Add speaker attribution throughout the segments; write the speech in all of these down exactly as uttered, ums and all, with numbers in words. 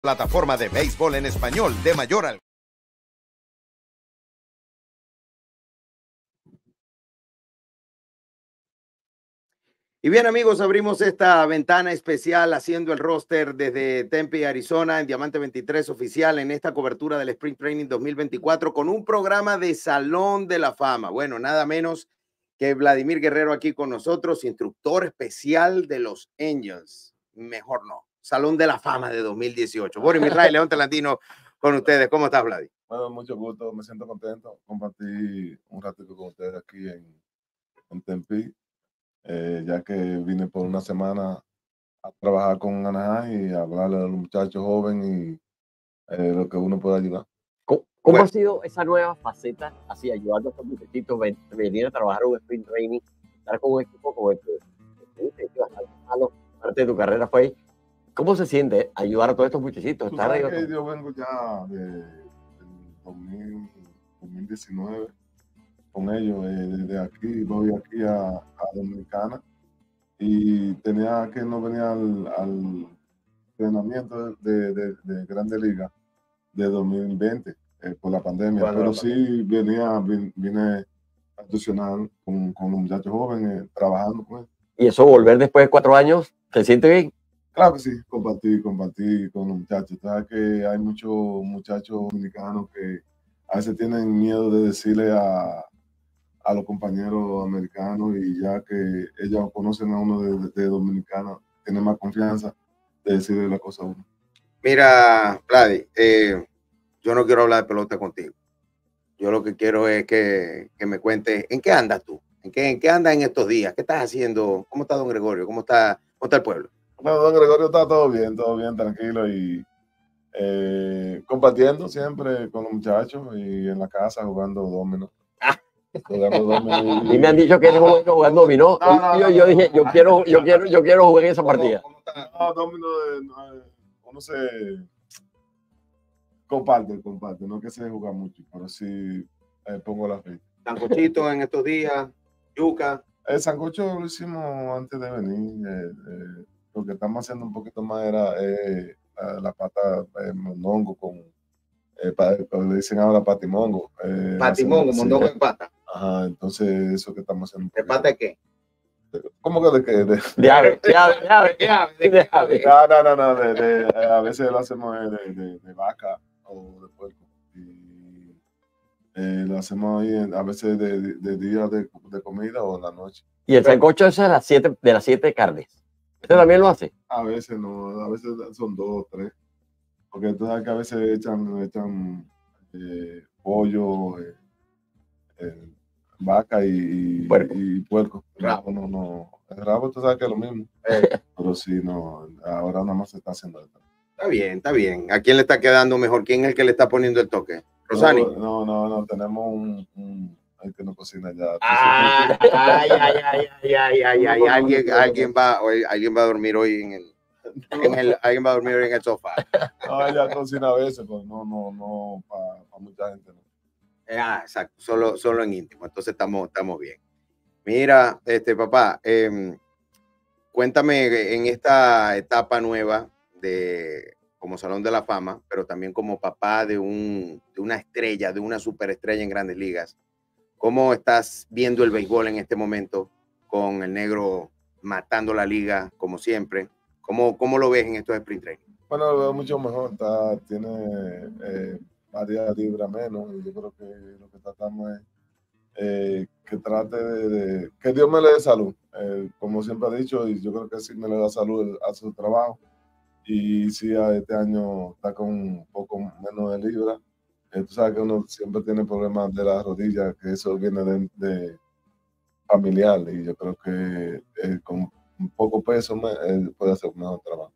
Speaker 1: Plataforma de béisbol en español de mayor alcance. Y bien, amigos, abrimos esta ventana especial haciendo el roster desde Tempe, Arizona, en Diamante veintitrés oficial, en esta cobertura del Spring Training dos mil veinticuatro con un programa de Salón de la Fama. Bueno, nada menos que Vladimir Guerrero aquí con nosotros, instructor especial de los Angels. Mejor no, Salón de la Fama de dos mil dieciocho. Boris Misray, León Talantino con ustedes. ¿Cómo estás, Vladi?
Speaker 2: Bueno, mucho gusto, me siento contento. Compartí un ratito con ustedes aquí en, en Tempe. Eh, ya que vine por una semana a trabajar con Anaheim y a hablarle a los muchachos jóvenes y eh, lo que uno pueda ayudar.
Speaker 3: ¿Cómo, cómo bueno. ha sido esa nueva faceta, así ayudando a estos muchachitos, venir a trabajar un sprint training, estar con un equipo como el que bastante malo, parte de tu carrera fue ahí? ¿Cómo se siente ayudar a todos estos muchachitos?
Speaker 2: Tú sabes que yo vengo ya de, de dos mil, dos mil diecinueve con ellos, eh, desde aquí, voy aquí a, a Dominicana y tenía que no venía al, al entrenamiento de, de, de Grande Liga de dos mil veinte eh, por la pandemia, bueno, pero la pandemia. sí venía, vine, vine a institucional con, con los muchachos jóvenes trabajando con él.
Speaker 3: ¿Y eso volver después de cuatro años, se siente bien?
Speaker 2: Claro que sí, compartí, compartí con los muchachos. Sabes que hay muchos muchachos dominicanos que a veces tienen miedo de decirle a a los compañeros americanos y ya que ellos conocen a uno de, de dominicano, tienen más confianza de decirle la cosa a uno.
Speaker 1: Mira, Vladi, eh, yo no quiero hablar de pelota contigo. Yo lo que quiero es que, que me cuentes en qué andas tú, en qué, en qué andas en estos días, qué estás haciendo, cómo está don Gregorio, cómo está, cómo está el pueblo.
Speaker 2: Bueno, don Gregorio está todo bien, todo bien, tranquilo y eh, compartiendo siempre con los muchachos y en la casa jugando dominó.
Speaker 3: Y me han dicho que eres bueno jugando dominó. No, no, yo, yo dije, yo quiero, yo quiero, yo quiero jugar en esa partida.
Speaker 2: No, dominó, no, uno se comparte, comparte, no que se juega mucho, pero sí eh, pongo la fe.
Speaker 1: Sancochito en estos días, yuca.
Speaker 2: El sancocho lo hicimos antes de venir, eh, eh, lo que estamos haciendo un poquito más era eh, la, la pata eh, mondongo con, eh, pa, le dicen ahora patimongo.
Speaker 1: Eh, patimongo, mondongo en pata.
Speaker 2: Ajá, entonces eso que estamos haciendo.
Speaker 1: ¿De pata de qué?
Speaker 2: ¿Cómo que de qué? De,
Speaker 3: de ave, de ave, de ave, de ave, de ave.
Speaker 2: No, no, no, no de, de, a veces lo hacemos de, de, de vaca o de puerco. Y eh, lo hacemos ahí en, a veces de, de, de día de, de comida o en la noche.
Speaker 3: ¿Y el sancocho es de las siete, de las siete carnes? ¿Usted también lo hace?
Speaker 2: A veces no, a veces son dos o tres. Porque tú sabes que a veces echan, echan eh, pollo, eh, eh, vaca y,
Speaker 3: puerco.
Speaker 2: y, y puerco.
Speaker 1: Rabo.
Speaker 2: No, no, no. El rabo tú sabes que es lo mismo. Eh. Pero sí, no, ahora nada más se está haciendo esto.
Speaker 1: Está bien, está bien. ¿A quién le está quedando mejor? ¿Quién es el que le está poniendo el toque? ¿Rosani?
Speaker 2: No, no, no, no tenemos un, un el que no cocina ya.
Speaker 1: Ah, ay, ay, ay, ay, ay, ay, ay, alguien, alguien va, hoy, alguien va a dormir hoy en el, en el, alguien va a dormir hoy en el sofá.
Speaker 2: No, ella cocina a veces, pero no, no, no, para pa mucha gente no.
Speaker 1: Ah, exacto, solo, solo en íntimo, entonces estamos, estamos bien. Mira, este papá, eh, cuéntame en esta etapa nueva de como Salón de la Fama, pero también como papá de, un, de una estrella, de una superestrella en Grandes Ligas. ¿Cómo estás viendo el béisbol en este momento con el negro matando la liga como siempre? ¿Cómo, cómo lo ves en estos sprint training?
Speaker 2: Bueno, lo veo mucho mejor, está, tiene eh, varias libras menos y yo creo que lo que tratamos es eh, que trate de, de, que Dios me le dé salud, eh, como siempre ha dicho, y yo creo que sí me le da salud a su trabajo. Y sí, este año está con un poco menos de libra. Eh, tú sabes que uno siempre tiene problemas de las rodillas, que eso viene de, de familiar, y yo creo que eh, con un poco peso me, eh, puede hacer un mejor trabajo.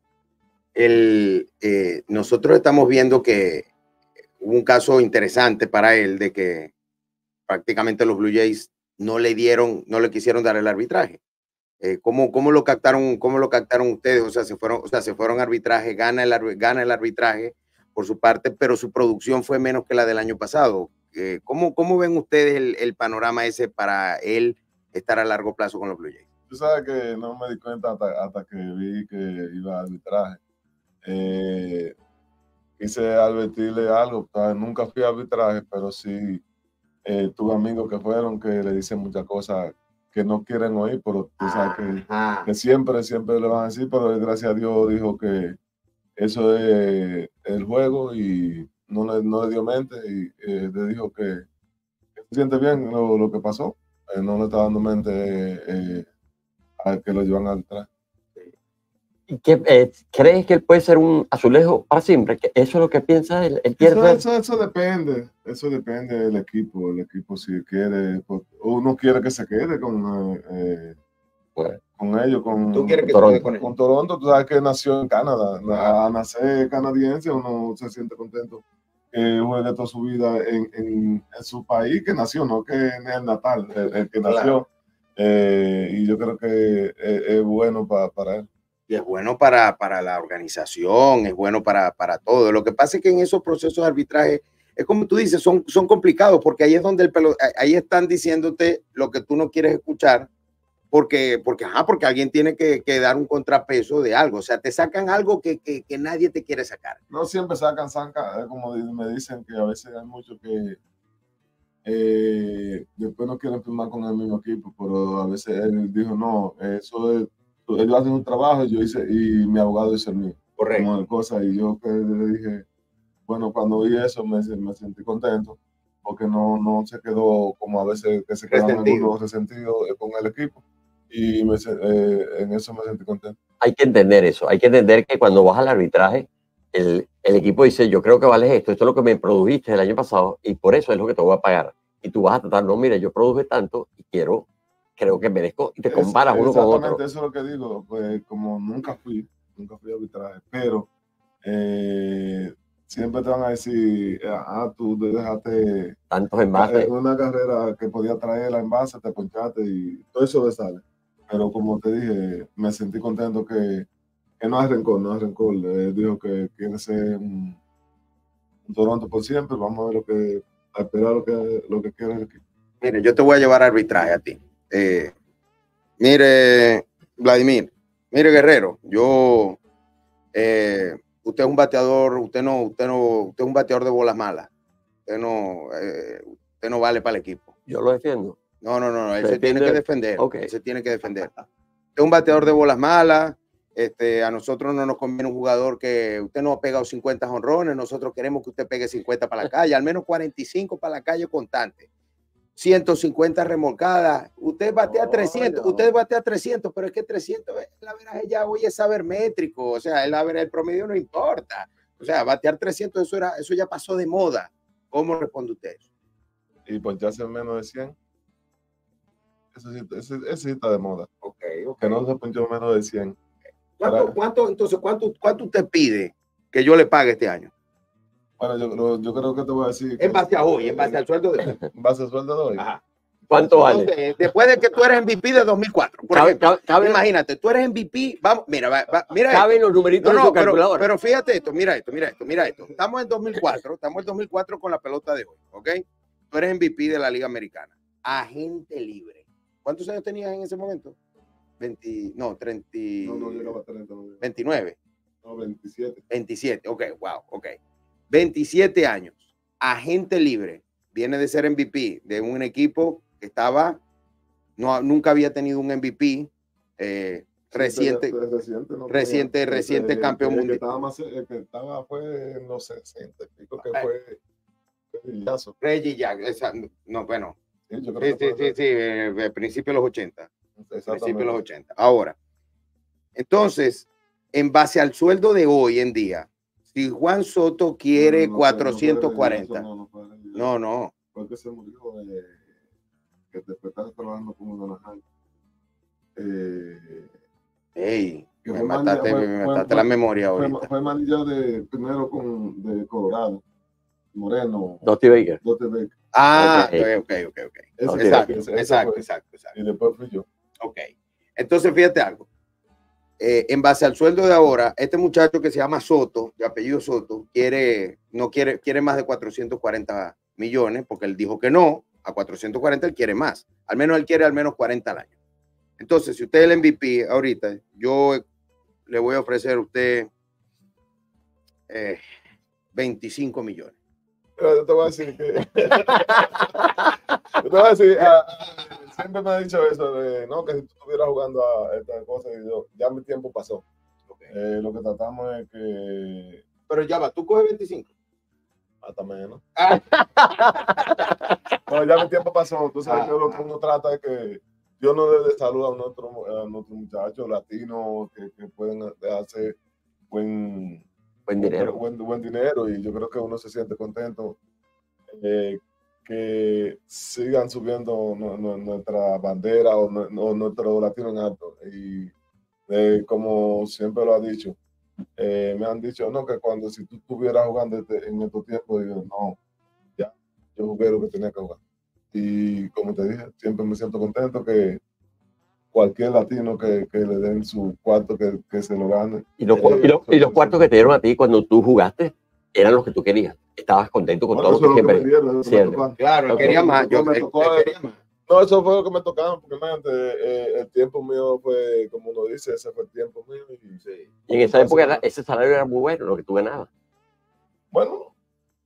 Speaker 1: El, eh, nosotros estamos viendo que hubo un caso interesante para él de que prácticamente los Blue Jays no le dieron, no le quisieron dar el arbitraje. Eh, ¿cómo, cómo lo captaron, cómo lo captaron ustedes? O sea, se fueron, o sea, se fueron a arbitraje, gana el, gana el arbitraje por su parte, pero su producción fue menos que la del año pasado. Eh, ¿cómo, ¿Cómo ven ustedes el, el panorama ese para él estar a largo plazo con los Blue Jays?
Speaker 2: Tú sabes que no me di cuenta hasta, hasta que vi que iba a arbitraje. Eh, quise advertirle algo. O sea, nunca fui a arbitraje, pero sí eh, tuve amigos que fueron que le dicen muchas cosas que no quieren oír, pero tú sabes que, que siempre, siempre le van a decir, pero él, gracias a Dios, dijo que eso es el juego y no le, no le dio mente y eh, le dijo que, que se siente bien lo, lo que pasó. Eh, no le está dando mente eh, a que lo llevan al traje.
Speaker 3: ¿Y qué, eh, crees que él puede ser un azulejo para siempre? ¿Que ¿Eso es lo que piensa él? ¿Él quiere
Speaker 2: Eso,
Speaker 3: ser?
Speaker 2: eso, eso depende, eso depende del equipo. El equipo si quiere, pues, uno quiere que se quede con, eh,
Speaker 3: Bueno,
Speaker 2: con ellos, con
Speaker 1: ¿Tú quieres que
Speaker 3: Toronto.
Speaker 1: se quede con él?
Speaker 2: con Toronto. Tú sabes que nació en Canadá.
Speaker 1: Ah.
Speaker 2: A nacer canadiense uno se siente contento que juegue toda su vida en, en, en su país que nació, no que en el natal, el, el que nació.
Speaker 1: Claro.
Speaker 2: Eh, y yo creo que es, es bueno pa, para él.
Speaker 1: Y es bueno para, para la organización, es bueno para, para todo. Lo que pasa es que en esos procesos de arbitraje, es como tú dices, son, son complicados porque ahí es donde el pelo, ahí están diciéndote lo que tú no quieres escuchar porque, porque, ajá, porque alguien tiene que, que dar un contrapeso de algo. O sea, te sacan algo que, que, que nadie te quiere sacar.
Speaker 2: No siempre sacan zanca, como me dicen que a veces hay muchos que eh, después no quieren firmar con el mismo equipo, pero a veces él dijo, no, eso es, ellos hacen un trabajo y yo hice, y mi abogado hizo el mío.
Speaker 1: Correcto.
Speaker 2: Como de cosas, y yo que le dije, bueno, cuando vi eso me, me sentí contento, porque no, no se quedó como a veces que se quedan
Speaker 1: Resentido.
Speaker 2: algunos resentidos con el equipo, y me, eh, en eso me sentí contento.
Speaker 3: Hay que entender eso, hay que entender que cuando vas al arbitraje, el, el equipo dice, yo creo que vales esto, esto es lo que me produjiste el año pasado y por eso es lo que te voy a pagar. Y tú vas a tratar, no, mire, yo produje tanto y quiero, creo que merezco, y te comparas
Speaker 2: es,
Speaker 3: uno con otro.
Speaker 2: Exactamente, eso es lo que digo, pues como nunca fui, nunca fui a arbitraje, pero eh, siempre te van a decir, ah, tú dejaste
Speaker 3: tantos envases.
Speaker 2: Una carrera que podía traer la envase, te ponchaste y todo eso le sale. Pero como te dije, me sentí contento que, que no hay rencor, no hay rencor. Eh, dijo que quiere ser un, un Toronto por siempre. Vamos a ver lo que, a esperar lo que, lo que quiere el equipo.
Speaker 1: Mire, yo te voy a llevar a arbitraje a ti. Eh, mire, Vladimir, mire, Guerrero, yo, eh, usted es un bateador, usted no, usted no, usted es un bateador de bolas malas. Usted no, eh, usted no vale para el equipo.
Speaker 3: Yo lo defiendo.
Speaker 1: No, no, no, no, él
Speaker 3: ¿Se
Speaker 1: se tiene
Speaker 3: defiende?
Speaker 1: que defender.
Speaker 3: Ok.
Speaker 1: Él se tiene que defender. Usted es un bateador de bolas malas. Este, a nosotros no nos conviene un jugador que usted no ha pegado cincuenta jonrones. Nosotros queremos que usted pegue cincuenta para la calle, al menos cuarenta y cinco para la calle constante. ciento cincuenta remolcadas. Usted batea trescientos, no, no. usted batea trescientos, pero es que trescientos, el averaje ya hoy es saber métrico. O sea, el averaje, el promedio no importa. O sea, batear trescientos, eso, era, eso ya pasó de moda. ¿Cómo responde usted eso?
Speaker 2: Y poncharse menos de cien. Eso sí, ese, ese sí está de moda.
Speaker 1: Okay, okay.
Speaker 2: Que no se ponchó menos de cien.
Speaker 1: ¿Cuánto,
Speaker 2: Para...
Speaker 1: cuánto, entonces, cuánto, cuánto usted pide que yo le pague este año?
Speaker 2: Bueno, yo, yo creo que te voy a decir.
Speaker 1: En base a hoy, en base al sueldo de hoy.
Speaker 2: En base al sueldo de hoy.
Speaker 1: Ajá.
Speaker 3: ¿Cuánto vale?
Speaker 1: Entonces, después de que tú eres M V P de dos mil cuatro, por
Speaker 3: cabe,
Speaker 1: ejemplo,
Speaker 3: cabe,
Speaker 1: imagínate, tú eres M V P, vamos, mira, va, va, mira
Speaker 3: caben
Speaker 1: esto.
Speaker 3: los numeritos
Speaker 1: no,
Speaker 3: no,
Speaker 1: no,
Speaker 3: de su
Speaker 1: pero,
Speaker 3: calculadora.
Speaker 1: pero fíjate esto, mira esto, mira esto, mira esto. Estamos en dos mil cuatro, estamos en dos mil cuatro con la pelota de hoy, ¿ok? Tú eres M V P de la Liga Americana, agente libre. ¿Cuántos años tenías en ese momento? veinte, no, treinta,
Speaker 2: no, no llegaba a treinta. No,
Speaker 1: veintinueve.
Speaker 2: No, veintisiete.
Speaker 1: veintisiete, ok, wow, ok. veintisiete años, agente libre, viene de ser M V P de un equipo que estaba, no, nunca había tenido un M V P, eh, reciente,
Speaker 2: sí, reciente, no
Speaker 1: reciente,
Speaker 2: tenía,
Speaker 1: reciente
Speaker 2: el,
Speaker 1: campeón
Speaker 2: el,
Speaker 1: mundial.
Speaker 2: El que estaba, más, el que estaba fue en los sesenta, pico que fue Villazo.
Speaker 1: Reggie Jack, esa, no, bueno,
Speaker 2: sí, yo
Speaker 1: sí,
Speaker 2: creo
Speaker 1: sí,
Speaker 2: que
Speaker 1: sí, sí, eh, principio de los ochenta. Principio de los
Speaker 2: ochenta.
Speaker 1: ochenta. Ahora, entonces, en base al sueldo de hoy en día, si Juan Soto quiere no, no, no, cuatrocientos cuarenta, no, no, no, no, no.
Speaker 2: Porque se murió, eh, que después estaba trabajando como una naranjal. Eh,
Speaker 1: Ey, me mataste, fue, me mataste fue, la memoria
Speaker 2: fue,
Speaker 1: ahorita.
Speaker 2: Fue manilla de primero con de Colorado, Moreno.
Speaker 3: Dusty Baker.
Speaker 2: Dusty Baker.
Speaker 1: Ah, ok, ok, ok, ok.
Speaker 2: Ese,
Speaker 1: exacto,
Speaker 2: ese, ese
Speaker 1: exacto,
Speaker 2: fue.
Speaker 1: exacto, exacto.
Speaker 2: Y después fui yo.
Speaker 1: Ok. Entonces, fíjate algo. Eh, en base al sueldo de ahora, este muchacho que se llama Soto, de apellido Soto, quiere, no quiere, quiere más de cuatrocientos cuarenta millones, porque él dijo que no, a cuatrocientos cuarenta él quiere más. Al menos él quiere al menos cuarenta al año. Entonces, si usted es el M V P ahorita, yo le voy a ofrecer a usted eh, veinticinco millones.
Speaker 2: Pero yo te voy a decir que... yo te voy a decir, ah, siempre me ha dicho eso, de, no, que si tú estuvieras jugando a estas cosas, y yo, ya mi tiempo pasó.
Speaker 1: Okay.
Speaker 2: Eh, lo que tratamos es que...
Speaker 1: Pero ya va, tú coges veinticinco.
Speaker 2: Hasta menos.
Speaker 1: Ah.
Speaker 2: Bueno, ya mi tiempo pasó. Tú sabes
Speaker 1: Ah,
Speaker 2: que lo que uno trata es que yo no dé de salud a nuestros a nuestro muchachos latinos que, que pueden hacer buen,
Speaker 3: Buen dinero.
Speaker 2: Buen, buen dinero, y yo creo que uno se siente contento eh, que sigan subiendo no, no, nuestra bandera o, no, o nuestro latino en alto. Y eh, como siempre lo ha dicho, eh, me han dicho, no, que cuando si tú estuvieras jugando este, en estos tiempos, digo, no, ya, yo jugué lo que tenía que jugar. Y como te dije, siempre me siento contento que cualquier latino que, que le den su cuarto, que, que se lo gane.
Speaker 3: Y los,
Speaker 2: Eh,
Speaker 3: y, los, y los
Speaker 2: eso,
Speaker 3: cuartos
Speaker 2: eso.
Speaker 3: que te dieron a ti cuando tú jugaste eran los que tú querías. Estabas contento con
Speaker 2: Bueno,
Speaker 3: todo
Speaker 2: eso
Speaker 3: lo que
Speaker 2: es lo que
Speaker 3: siempre.
Speaker 2: me dieron, eso me
Speaker 3: siempre.
Speaker 2: tocó.
Speaker 1: Claro, él
Speaker 3: Ok.
Speaker 1: quería más. Yo,
Speaker 2: Me
Speaker 1: él-
Speaker 2: tocó,
Speaker 1: él quería más.
Speaker 2: No, eso fue lo que me tocaba, porque imagínate, eh, el tiempo mío fue, como uno dice, ese fue el tiempo mío. Y,
Speaker 1: Sí.
Speaker 3: Y en esa época era- ese salario era muy bueno, lo que tú ganabas.
Speaker 2: bueno,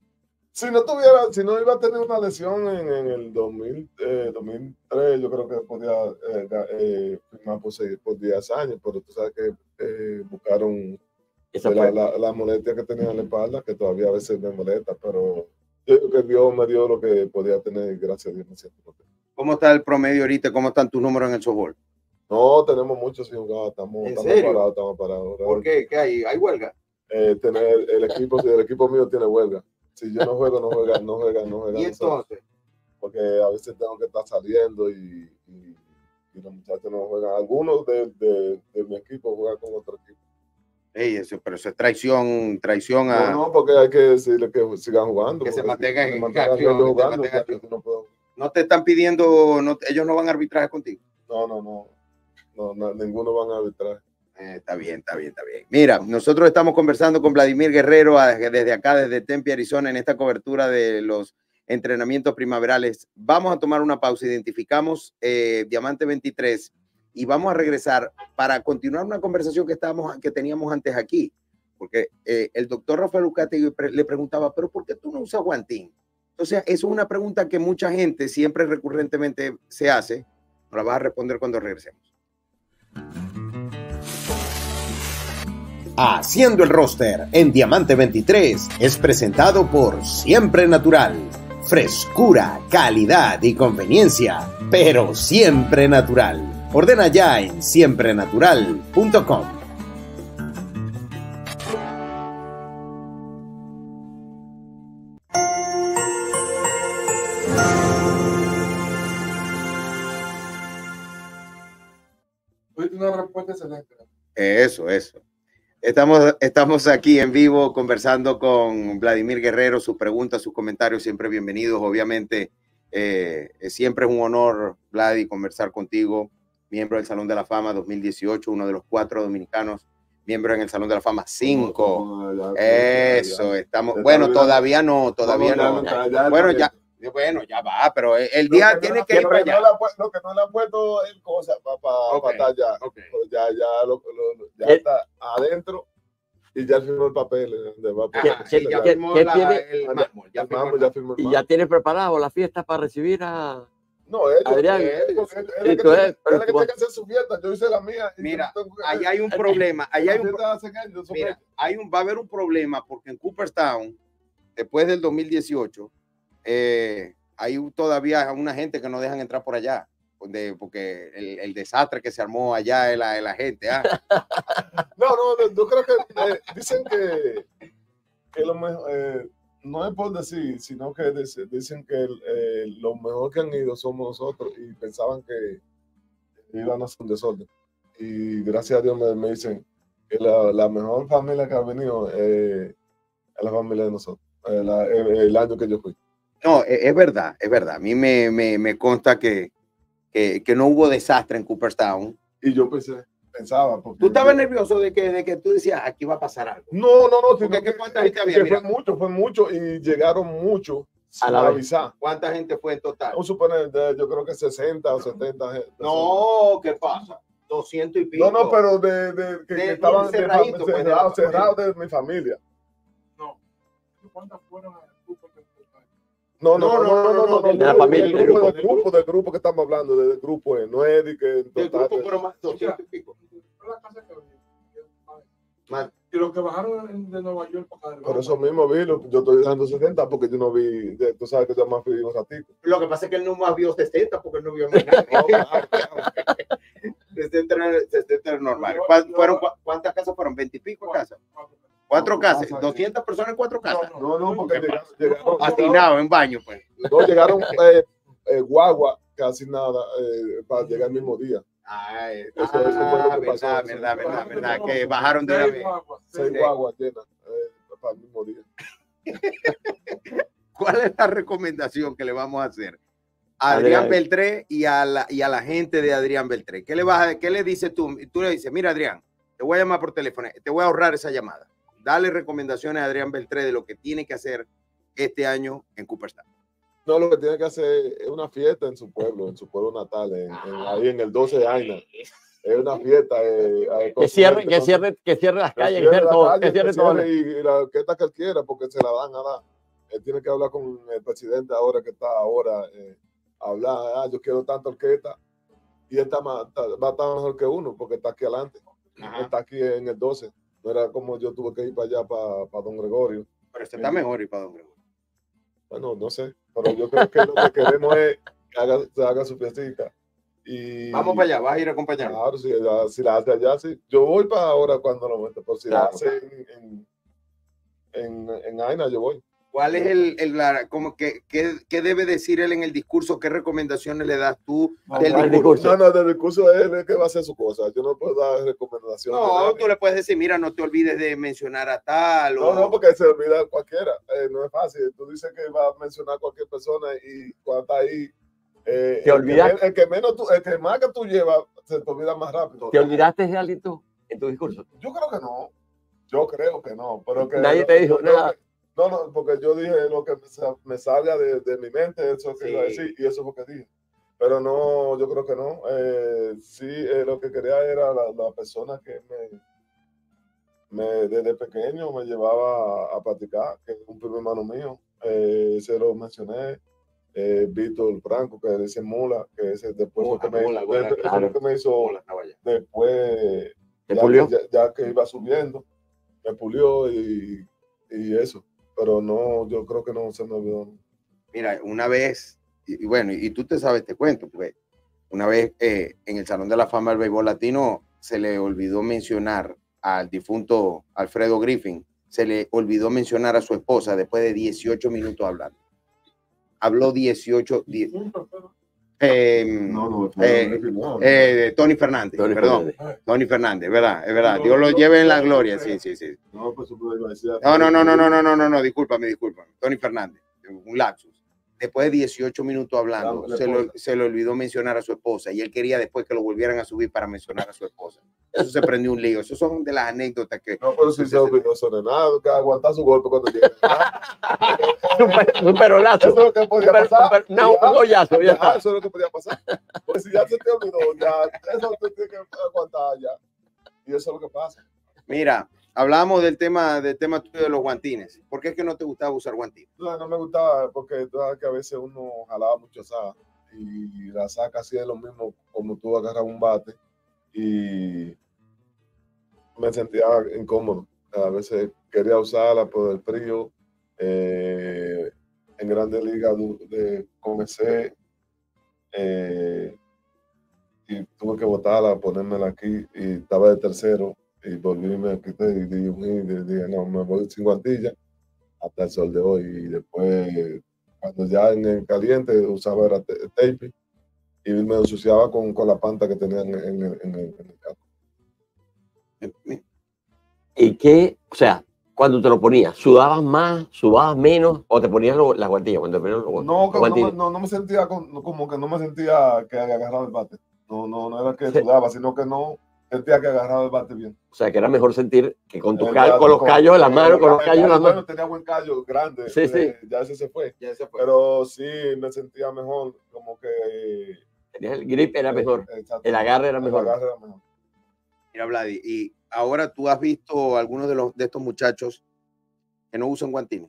Speaker 2: si no tuviera, si no iba a tener una lesión en, en el dos mil, eh, dos mil tres, yo creo que podía eh, ga- eh, firmar por, seis- por diez años, pero tú sabes que eh, buscaron
Speaker 3: Esa
Speaker 2: de la,
Speaker 3: fue.
Speaker 2: la, la molestia que tenía en la espalda, que todavía a veces me molesta, pero yo creo que Dios me dio lo que podía tener, y gracias a Dios me siento contento.
Speaker 1: ¿Cómo está el promedio ahorita? ¿Cómo están tus números en el softball?
Speaker 2: No, tenemos muchos sin jugar, estamos,
Speaker 1: ¿En
Speaker 2: estamos
Speaker 1: serio?
Speaker 2: parados, estamos parados.
Speaker 1: ¿Por qué? ¿Qué hay? ¿Hay huelga?
Speaker 2: Eh, tener el equipo, si el equipo mío tiene huelga. Si yo no juego, no juega, no juega, no juega.
Speaker 1: Y
Speaker 2: nosotros.
Speaker 1: entonces,
Speaker 2: Porque a veces tengo que estar saliendo y, y, y los muchachos no juegan. Algunos de, de, de mi equipo juegan con otro equipo.
Speaker 1: ey, eso, pero eso es traición, traición a...
Speaker 2: No, no, porque hay que decirle que sigan jugando.
Speaker 1: Que se
Speaker 2: porque
Speaker 1: mantengan
Speaker 2: si-
Speaker 1: en
Speaker 2: se mantengan
Speaker 1: acción,
Speaker 2: ellos
Speaker 1: que se
Speaker 2: jugando,
Speaker 1: mantengan
Speaker 2: ya que
Speaker 1: activos.
Speaker 2: tú no puedo.
Speaker 1: No te están pidiendo, no, ellos no van a arbitraje contigo.
Speaker 2: No, no, no. No, no, ninguno van a arbitrar.
Speaker 1: Eh, está bien, está bien, está bien. Mira, nosotros estamos conversando con Vladimir Guerrero a- desde acá, desde Tempe, Arizona, en esta cobertura de los entrenamientos primaverales. Vamos a tomar una pausa, identificamos eh, Diamante veintitrés y vamos a regresar para continuar una conversación que, estábamos, que teníamos antes aquí, porque eh, el doctor Rafael Ucate pre le preguntaba, pero ¿por qué tú no usas guantín? Entonces, eso es una pregunta que mucha gente siempre recurrentemente se hace. Nos la vas a responder cuando regresemos.
Speaker 4: Haciendo el roster en Diamante veintitrés es presentado por Siempre Natural. Frescura, calidad y conveniencia, pero siempre natural. Ordena ya en siempre natural punto com.
Speaker 2: Una respuesta excelente.
Speaker 1: Eso, eso. Estamos, estamos aquí en vivo conversando con Vladimir Guerrero. Sus preguntas, sus comentarios siempre bienvenidos. Obviamente, eh, siempre es un honor, Vladi, conversar contigo. Miembro del Salón de la Fama dos mil dieciocho, uno de los cuatro dominicanos, miembro en el Salón de la Fama cinco. Eso, estamos. Bueno, todavía no, todavía no. Bueno, ya. Bueno, ya va, pero el día
Speaker 2: que
Speaker 1: tiene
Speaker 2: no,
Speaker 1: que ir
Speaker 2: lo
Speaker 1: para
Speaker 2: que
Speaker 1: allá.
Speaker 2: no le ha pu- Lo que no le han puesto es cosa para pa,
Speaker 1: Ok,
Speaker 2: pa estar allá.
Speaker 1: ok.
Speaker 2: Pero ya, ya, lo, lo- ya
Speaker 3: ¿Qué?
Speaker 2: está adentro y ya firmó el papel. eh, donde va a
Speaker 1: Ajá,
Speaker 2: poner-
Speaker 1: sí, ya
Speaker 3: ¿Qué-
Speaker 1: firmó
Speaker 3: qué
Speaker 1: la-
Speaker 3: tiene?
Speaker 1: el mármol, ya
Speaker 2: el
Speaker 1: firmó
Speaker 2: mambo,
Speaker 1: el
Speaker 2: ya
Speaker 1: mármol.
Speaker 2: firmó el
Speaker 3: Y
Speaker 2: mambo.
Speaker 3: ya tienes preparado la fiesta para recibir a
Speaker 2: No, ellos,
Speaker 3: Adrián.
Speaker 2: ellos, él, él, él,
Speaker 3: Y
Speaker 2: es que
Speaker 3: tú
Speaker 2: tiene-
Speaker 3: eres- pero
Speaker 2: él es que
Speaker 3: tú-
Speaker 2: tiene que hacer su fiesta. Yo hice la mía. y
Speaker 1: Mira,
Speaker 2: yo tengo que-
Speaker 1: allá hay un problema, allá hay
Speaker 2: la
Speaker 1: un,
Speaker 2: fiesta hace años, son
Speaker 1: mira,
Speaker 2: ellos.
Speaker 1: hay un, va a haber un problema porque en Cooperstown, después del dos mil dieciocho, eh, hay todavía una gente que no dejan entrar por allá, donde, porque el, el desastre que se armó allá de la, de la gente. ¿ah?
Speaker 2: No, no, yo creo que eh, dicen que, que lo mejor, eh, no es por decir, sino que dice- dicen que el, eh, lo mejor que han ido somos nosotros y pensaban que iban a hacer un desorden. Y gracias a Dios me, me dicen que la, la mejor familia que ha venido eh, es la familia de nosotros, eh, la- el, el año que yo fui.
Speaker 1: No, es, es verdad, es verdad. A mí me, me, me consta que, que, que no hubo desastre en Cooperstown.
Speaker 2: Y yo pensé, pensaba. Porque
Speaker 1: ¿Tú estabas nervioso de que, de que tú decías, aquí va a pasar algo?
Speaker 2: No, no, no.
Speaker 1: Porque
Speaker 2: sino
Speaker 1: ¿qué
Speaker 2: que-
Speaker 1: cuánta gente
Speaker 2: que
Speaker 1: había?
Speaker 2: fue
Speaker 1: Mira.
Speaker 2: mucho, fue mucho y llegaron muchos sin
Speaker 3: A la vez.
Speaker 2: avisar.
Speaker 1: ¿Cuánta gente fue en total?
Speaker 2: Vamos a suponer, de- yo creo que sesenta o setenta gente.
Speaker 1: No, ¿qué pasa? doscientos y pico.
Speaker 2: No, no, pero de, de- que,
Speaker 1: De-
Speaker 2: que estaban
Speaker 1: cerradito,
Speaker 2: de,
Speaker 1: pues, de
Speaker 2: cerrados,
Speaker 1: la-
Speaker 2: cerrados de mi familia.
Speaker 1: No.
Speaker 5: ¿cuántas fueron al grupo del total?
Speaker 2: No, no, no, no, no, no,
Speaker 3: de la
Speaker 2: no,
Speaker 3: familia,
Speaker 2: del
Speaker 3: del
Speaker 2: grupo,
Speaker 3: grupo.
Speaker 2: del grupo, del grupo que estamos hablando, del grupo, eh, no es de que en
Speaker 1: Del
Speaker 2: total.
Speaker 1: grupo fueron más doscientos y pico.
Speaker 5: La casa que había,
Speaker 1: Más.
Speaker 5: y los que bajaron en- de Nueva York para acá.
Speaker 2: Por eso mismo vi, lo- yo estoy dando setenta porque yo no vi, de- tú sabes que yo más fui un ratito.
Speaker 1: Lo que pasa es que él no más vio sesenta porque él no vio más nada.
Speaker 2: No, claro, claro.
Speaker 1: sesenta era- sesenta era normal. ¿Cuán- fueron, cua- ¿Cuántas casas fueron? ¿veinte y pico casas? Cuatro casas. doscientas personas en cuatro casas.
Speaker 2: No, no, porque llegaron, llegaron,
Speaker 1: Hacinado en baño, pues.
Speaker 2: no, llegaron eh, eh, guagua, casi nada, eh, para llegar el mismo día.
Speaker 1: Ah, eh,
Speaker 2: Eso- eso fue lo
Speaker 1: ah,
Speaker 2: que pasó.
Speaker 1: verdad, verdad, verdad, verdad, que bajaron de una
Speaker 5: Seis
Speaker 1: vez.
Speaker 5: guaguas,
Speaker 2: Seis
Speaker 1: Sí.
Speaker 2: guaguas llenas eh, para el mismo día.
Speaker 1: ¿Cuál es la recomendación que le vamos a hacer a Adrián
Speaker 3: Adrián.
Speaker 1: Beltré y a la, y a la gente de Adrián Beltré? ¿Qué le vas a, qué le dices tú? Tú le dices, mira Adrián, te voy a llamar por teléfono, te voy a ahorrar esa llamada. Dale recomendaciones a Adrián Beltré de lo que tiene que hacer este año en Cooperstown.
Speaker 2: No, lo que tiene que hacer es una fiesta en su pueblo, en su pueblo natal, en, en- ahí en el doce de Aina. Es una fiesta. Eh, eh, con
Speaker 3: Que
Speaker 2: su
Speaker 3: cierre,
Speaker 2: gente,
Speaker 3: que
Speaker 2: con-
Speaker 3: cierre, que cierre las
Speaker 2: que
Speaker 3: calles, que
Speaker 2: cierre
Speaker 3: cierre
Speaker 2: la
Speaker 3: todo,
Speaker 2: calle,
Speaker 3: que cierre
Speaker 2: que
Speaker 3: todo.
Speaker 2: cierre y, y la orquesta que él quiera, porque se la dan a dar. Él tiene que hablar con el presidente ahora que está ahora, eh, hablar, ah, yo quiero tanta orquesta, y él está más, está- va a estar mejor que uno, porque está aquí adelante.
Speaker 1: Ajá.
Speaker 2: Está aquí en el doce. No era como yo tuve que ir para allá, para, para Don Gregorio.
Speaker 1: Pero este está mejor y para Don Gregorio.
Speaker 2: Bueno, no sé, pero yo creo que lo que queremos es que haga, se haga su fiestica. Y,
Speaker 1: Vamos para allá, vas a ir a acompañarnos.
Speaker 2: Claro, si, la- si la hace allá, sí. Yo voy para ahora cuando lo mete, pero si la
Speaker 3: Claro.
Speaker 2: hace en, en, en, en Aina, yo voy.
Speaker 1: ¿Cuál es el, el la- como que, qué, qué debe decir él en el discurso? ¿Qué recomendaciones le das tú del
Speaker 3: ¿cuál
Speaker 1: discurso?
Speaker 2: No, no, del discurso es él que va a hacer su cosa. Yo no puedo dar recomendaciones. de
Speaker 1: No,
Speaker 2: nadie.
Speaker 1: tú le puedes decir, mira, no te olvides de mencionar a tal.
Speaker 2: No,
Speaker 1: o-
Speaker 2: no, porque se olvida cualquiera. Eh, no es fácil. Tú dices que va a mencionar a cualquier persona y cuando está ahí. Eh,
Speaker 3: Te
Speaker 2: el,
Speaker 3: olvidas.
Speaker 2: que, men- el que menos tú, el que más que tú llevas, se te olvida más rápido.
Speaker 3: ¿Te olvidaste de alguien tú en tu discurso?
Speaker 2: Yo creo que no. Yo creo que no. Pero que
Speaker 3: Nadie te dijo
Speaker 2: yo-
Speaker 3: nada.
Speaker 2: No, no, porque yo dije lo que me, sa- me salga de, de mi mente, eso que
Speaker 1: Sí.
Speaker 2: iba a decir, y eso es lo que dije. Pero no, yo creo que no. Eh, sí, eh, lo que quería era la, la persona que me, me, desde pequeño me llevaba a, a practicar, que es un primo hermano mío. Eh, se lo mencioné. Eh, Víctor Franco, que dice Mula, que ese después fue
Speaker 1: Mula,
Speaker 2: que me,
Speaker 1: Mula,
Speaker 2: hizo-
Speaker 1: Mula,
Speaker 2: ese fue
Speaker 3: claro.
Speaker 2: que me hizo
Speaker 1: Hola, caballa.
Speaker 2: después,
Speaker 3: ¿Te
Speaker 2: ya,
Speaker 3: pulió?
Speaker 2: ya, ya que iba subiendo, me pulió y, y eso. Pero no, yo creo que no se me olvidó.
Speaker 1: Mira, una vez, y, y bueno, y tú te sabes, te cuento, porque una vez eh, en el Salón de la Fama del Béisbol Latino se le olvidó mencionar al difunto Alfredo Griffin, se le olvidó mencionar a su esposa después de dieciocho minutos hablando. Habló dieciocho, die- eh,
Speaker 2: no,
Speaker 1: eh,
Speaker 2: no.
Speaker 1: eh, Tony Fernández,
Speaker 3: Tony
Speaker 1: perdón,
Speaker 3: Fernández.
Speaker 1: Tony Fernández, ¿verdad? Es verdad,
Speaker 2: No,
Speaker 1: Dios lo
Speaker 2: no,
Speaker 1: lleve en la
Speaker 2: no,
Speaker 1: gloria,
Speaker 2: no,
Speaker 1: sí, sí, sí.
Speaker 2: No, pues eso iba a decir.
Speaker 1: No, no, no, no, no, no, no, no, no, discúlpame, discúlpame. Tony Fernández, un lapsus. Después de dieciocho minutos hablando,
Speaker 2: La- la
Speaker 1: se, lo-
Speaker 2: esposa.
Speaker 1: se le olvidó mencionar a su esposa y él quería después que lo volvieran a subir para mencionar a su esposa. Eso se prendió un lío. Esas son de las anécdotas que...
Speaker 2: No, pero si se olvidó sobre nada, que aguantar su golpe cuando llegue.
Speaker 3: Un, un perolazo.
Speaker 2: Eso es lo que podía
Speaker 3: Un per-
Speaker 2: pasar.
Speaker 3: un per- no, un hoyazo, ya
Speaker 2: Ya,
Speaker 3: está.
Speaker 2: eso es lo que podía pasar. Pues si ya se te olvidó, ya, eso te tiene que aguantar ya. Y eso es lo que pasa.
Speaker 1: Mira, hablamos del tema, del tema tuyo de los guantines. ¿Por qué es que no te gustaba usar guantines?
Speaker 2: No, no me gustaba porque tú sabes que a veces uno jalaba mucho asada y la saca así es lo mismo como tú agarras un bate y me sentía incómodo. A veces quería usarla por el frío. Eh, en Grandes Ligas de, comencé eh, y tuve que botarla, ponérmela aquí y estaba de tercero y volví, me quité y dije, y dije, no, me voy sin guantilla hasta el sol de hoy. Y después, cuando ya en el caliente, usaba era te- tape y me ensuciaba con, con la panta que tenía en, en, el- en el, en el carro.
Speaker 3: ¿Y qué? O sea, cuando te lo ponías, ¿sudabas más, sudabas menos o te ponías lo- las guantillas? Cuando te ponías los,
Speaker 2: No,
Speaker 3: los
Speaker 2: que no, me-
Speaker 3: guantines.
Speaker 2: no, no me sentía con- como que no me sentía que agarraba el bate. No, no, no era que
Speaker 3: Sí.
Speaker 2: sudaba, sino que no sentía que agarraba el bate bien.
Speaker 3: O sea, que era mejor sentir que con, tus
Speaker 2: Eh,
Speaker 3: cal-
Speaker 2: ya,
Speaker 3: con los callos en las manos, con los callos en las
Speaker 2: bueno,
Speaker 3: manos.
Speaker 2: tenía buen callo grande,
Speaker 3: Sí, sí.
Speaker 2: eh, ya ese se fue.
Speaker 1: Ya se fue.
Speaker 2: Pero sí me sentía mejor, como que...
Speaker 3: Tenías el grip, era mejor.
Speaker 2: Exacto.
Speaker 3: El agarre era
Speaker 2: El
Speaker 3: mejor.
Speaker 2: agarre era mejor.
Speaker 1: Mira, Vladi, y ahora tú has visto algunos de, los, de estos muchachos que no usan guantines.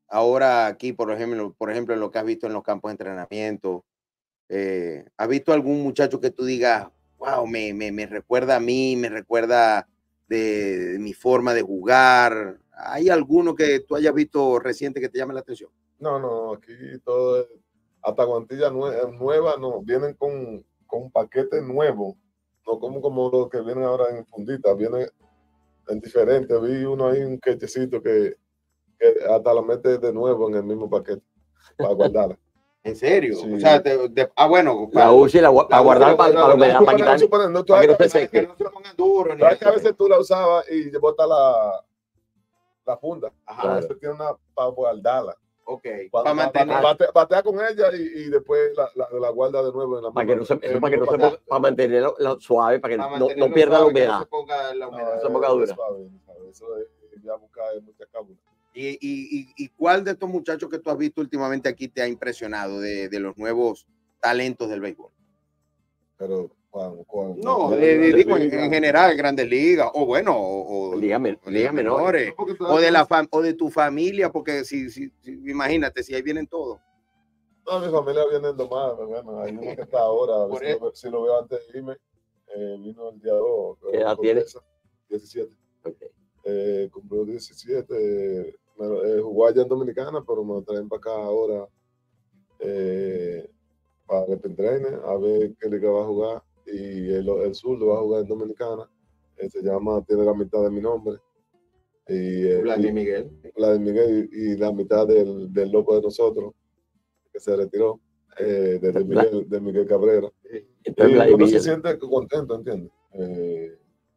Speaker 1: ahora aquí, por ejemplo, por ejemplo, en lo que has visto en los campos de entrenamiento, eh, ¿has visto algún muchacho que tú digas, wow, me, me, me recuerda a mí, me recuerda de, de mi forma de jugar? ¿Hay alguno que tú hayas visto reciente que te llame la atención?
Speaker 2: No, no, aquí todo es, hasta guantilla nue nueva, no, vienen con, con un paquete nuevo, no como, como los que vienen ahora en fundita, vienen en diferente. Vi uno ahí, un quechecito que, que hasta lo mete de nuevo en el mismo paquete para guardarla.
Speaker 1: ¿En serio?
Speaker 2: Sí.
Speaker 1: O sea, te, de, ah, bueno,
Speaker 3: La U C y la,
Speaker 1: la
Speaker 3: a guardar para
Speaker 2: no,
Speaker 3: la
Speaker 2: no,
Speaker 3: humedad,
Speaker 2: no,
Speaker 3: para
Speaker 2: no,
Speaker 3: quitar,
Speaker 2: suponer, no, tú
Speaker 3: para que no
Speaker 2: sabes
Speaker 3: se
Speaker 1: que
Speaker 3: seque.
Speaker 1: no se lo pongan duro. Ni
Speaker 2: que a veces tú la usabas y bota la, la funda.
Speaker 1: Ajá.
Speaker 2: A veces tiene una para guardarla.
Speaker 1: Ok,
Speaker 2: Cuando
Speaker 1: para mantener.
Speaker 2: Batea, batea con ella y, y después la, la, la guarda de nuevo en la
Speaker 3: Para que no se, eso
Speaker 2: en
Speaker 3: para que no se
Speaker 2: mismo
Speaker 3: ponga, para mantenerlo lo suave, para que
Speaker 1: Para
Speaker 3: no, no
Speaker 1: mantenerlo
Speaker 3: pierda la
Speaker 1: suave, que no
Speaker 3: humedad.
Speaker 1: se ponga la
Speaker 2: No,
Speaker 1: humedad.
Speaker 3: se ponga
Speaker 2: es
Speaker 3: dura.
Speaker 2: suave, suave. Eso es ya buscar muchas cábulas.
Speaker 1: ¿Y, y, y, ¿Y cuál de estos muchachos que tú has visto últimamente aquí te ha impresionado de, de los nuevos talentos del béisbol?
Speaker 2: Pero cuando, cuando
Speaker 1: No,
Speaker 2: ya
Speaker 1: de, de,
Speaker 2: Grandes
Speaker 1: digo en,
Speaker 2: Ligas,
Speaker 1: en general, Grandes Ligas, o bueno, o, o,
Speaker 3: Dígame,
Speaker 1: o
Speaker 3: dígame, ¿no?
Speaker 1: menores,
Speaker 2: no, porque tú
Speaker 1: o
Speaker 2: sabes
Speaker 1: de
Speaker 2: que
Speaker 1: la fam- o de tu familia, porque si, si, si imagínate, si ahí vienen todos.
Speaker 2: toda mi familia viene domada, pero bueno, hay uno que está ahora, a ver
Speaker 1: Por
Speaker 2: si lo, ve- si lo veo antes de irme, eh, vino el día dos,
Speaker 3: ¿Qué edad tiene?
Speaker 2: diecisiete.
Speaker 3: Okay.
Speaker 2: Eh, cumplió diecisiete, eh, me, eh, jugó allá en Dominicana, pero me lo traen para acá ahora eh, para el Pentrainer, a ver qué liga va a jugar. Y el, el sur lo va a jugar en Dominicana. Eh, se llama, tiene la mitad de mi nombre. Y, eh,
Speaker 1: Vladimir
Speaker 2: y-
Speaker 1: Miguel.
Speaker 2: la de Miguel y, y la mitad del, del loco de nosotros, que se retiró, eh, de, de Miguel, de Miguel Cabrera.
Speaker 3: Entonces,
Speaker 2: Y uno se
Speaker 3: Vladimir,
Speaker 2: siente contento, ¿entiendes? Eh,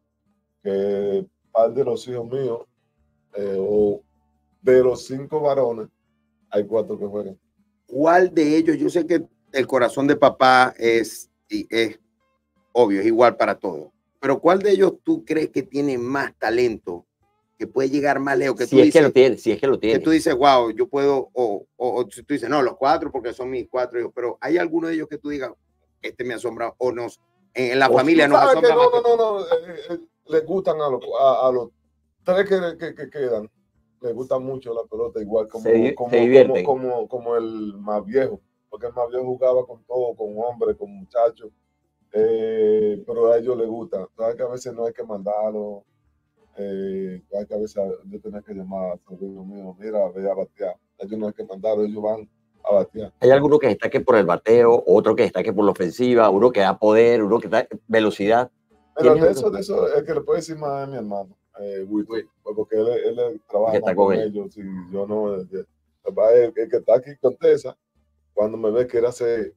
Speaker 2: que par de los hijos míos, eh, o de los cinco varones, hay cuatro que juegan.
Speaker 1: ¿Cuál de ellos? Yo sé que el corazón de papá es, y es obvio, es igual para todos, pero ¿cuál de ellos tú crees que tiene más talento, que puede llegar más lejos? Que
Speaker 3: si
Speaker 1: tú
Speaker 3: es
Speaker 1: dices,
Speaker 3: que lo tiene, si es que lo tiene.
Speaker 1: que tú dices, wow, yo puedo, o, o, o si tú dices, no, los cuatro porque son mis cuatro hijos, pero hay alguno de ellos que tú digas, este me asombra, o nos, en, en la
Speaker 3: O
Speaker 1: familia nos
Speaker 2: ¿Sabes que
Speaker 1: asombra
Speaker 2: no,
Speaker 1: más
Speaker 2: no,
Speaker 1: que
Speaker 2: no, no, eh, eh, les gustan a los, a, a los tres que, que, que quedan, les gusta mucho la pelota, igual como,
Speaker 3: Se di-
Speaker 2: como,
Speaker 3: se
Speaker 2: como,
Speaker 3: divierten.
Speaker 2: como, como el más viejo, porque el más viejo jugaba con todo, con hombres, con muchachos, eh, pero a ellos les gusta. Sabes que a veces no hay que mandarlo, eh, hay que a veces yo tenía que llamar a sobrino mío, mira, ve a batear. Ellos no hay que mandarlo, ellos van a batear.
Speaker 3: Hay alguno que destaque por el bateo, otro que destaque por la ofensiva, uno que da poder, uno que da velocidad.
Speaker 2: Pero
Speaker 3: ¿Tienes
Speaker 2: de eso, de eso, el que le puede decir más es mi hermano, eh, Wilton,
Speaker 1: Wilton.
Speaker 2: porque él, él, él trabaja
Speaker 3: Que está
Speaker 2: más con
Speaker 3: con él.
Speaker 2: ellos, y yo no, el, el, el, el que está aquí con Tessa, cuando me ve quiere hacer,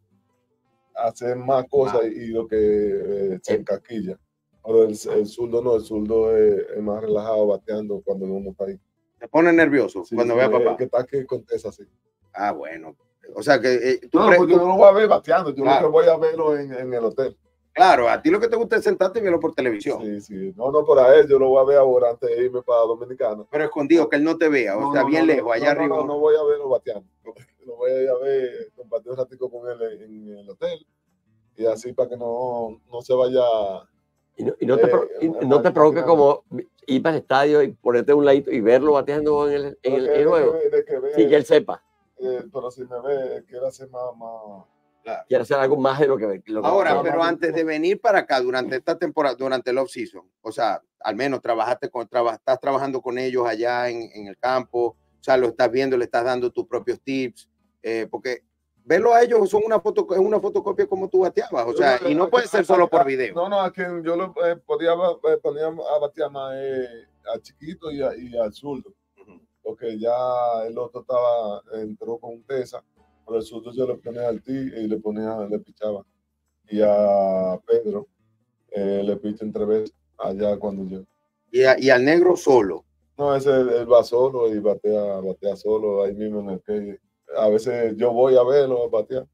Speaker 2: hacer más cosas
Speaker 1: Ah.
Speaker 2: y, y lo que eh, se
Speaker 3: Eh.
Speaker 2: encaquilla. Pero el, el zurdo no, el zurdo es, es más relajado bateando cuando uno está ahí.
Speaker 1: te pone nervioso
Speaker 2: Sí,
Speaker 1: cuando
Speaker 2: sí,
Speaker 1: ve a
Speaker 2: el
Speaker 1: papá.
Speaker 2: que está aquí con Tessa, sí.
Speaker 1: Ah, bueno. O sea que eh, tú,
Speaker 2: No,
Speaker 1: pre-
Speaker 2: pues yo
Speaker 1: tú-
Speaker 2: no lo voy a ver bateando, yo
Speaker 1: Claro.
Speaker 2: lo que voy a verlo en, en el hotel.
Speaker 1: claro, a ti lo que te gusta es sentarte y verlo por televisión,
Speaker 2: Sí, sí. No, no, por él, yo lo voy a ver ahora antes de irme para Dominicana.
Speaker 1: pero escondido, que él no te vea, o
Speaker 2: No,
Speaker 1: sea,
Speaker 2: no,
Speaker 1: bien
Speaker 2: no,
Speaker 1: lejos,
Speaker 2: no,
Speaker 1: allá
Speaker 2: no,
Speaker 1: arriba.
Speaker 2: No, no, no voy a verlo bateando. Lo voy a ir a ver, compartir un ratico con él en, en el hotel. Y así para que no, no se vaya.
Speaker 3: Y no, y no te,
Speaker 2: Eh,
Speaker 3: pro- y
Speaker 2: eh,
Speaker 3: no te
Speaker 2: ma-
Speaker 3: provoca
Speaker 2: maquinando.
Speaker 3: como ir para el estadio y ponerte a un ladito y verlo bateando en el, en
Speaker 2: Pero
Speaker 3: el,
Speaker 2: que,
Speaker 3: en el
Speaker 2: de
Speaker 3: juego.
Speaker 2: que, ve- de que ve,
Speaker 3: Sí, que él sepa.
Speaker 2: eh, pero si me ve, quiere hacer más. más
Speaker 3: Quiere hacer algo más de lo que, lo que
Speaker 1: Ahora,
Speaker 2: no,
Speaker 1: pero
Speaker 2: no,
Speaker 1: antes
Speaker 2: no.
Speaker 1: de venir para acá durante esta temporada, durante el off-season, o sea, al menos trabajaste con, traba, estás trabajando con ellos allá en, en el campo, o sea, lo estás viendo, le estás dando tus propios tips, eh, porque verlo a ellos son una foto, es una fotocopia como tú bateabas, o sea, y no puede ser solo por video.
Speaker 2: No, no, a quien yo lo eh, podía eh, ponía a batear más eh, a chiquito y, a, y al zurdo. Porque ya el otro estaba, entró con un Tesa, pero el zurdo yo le ponía al T y le ponía, le pichaba. Y a Pedro eh, le picha entre veces allá cuando yo.
Speaker 1: Y, a, y al negro solo.
Speaker 2: No, ese él va solo y batea, batea solo ahí mismo en el que a veces yo voy a verlo a batear.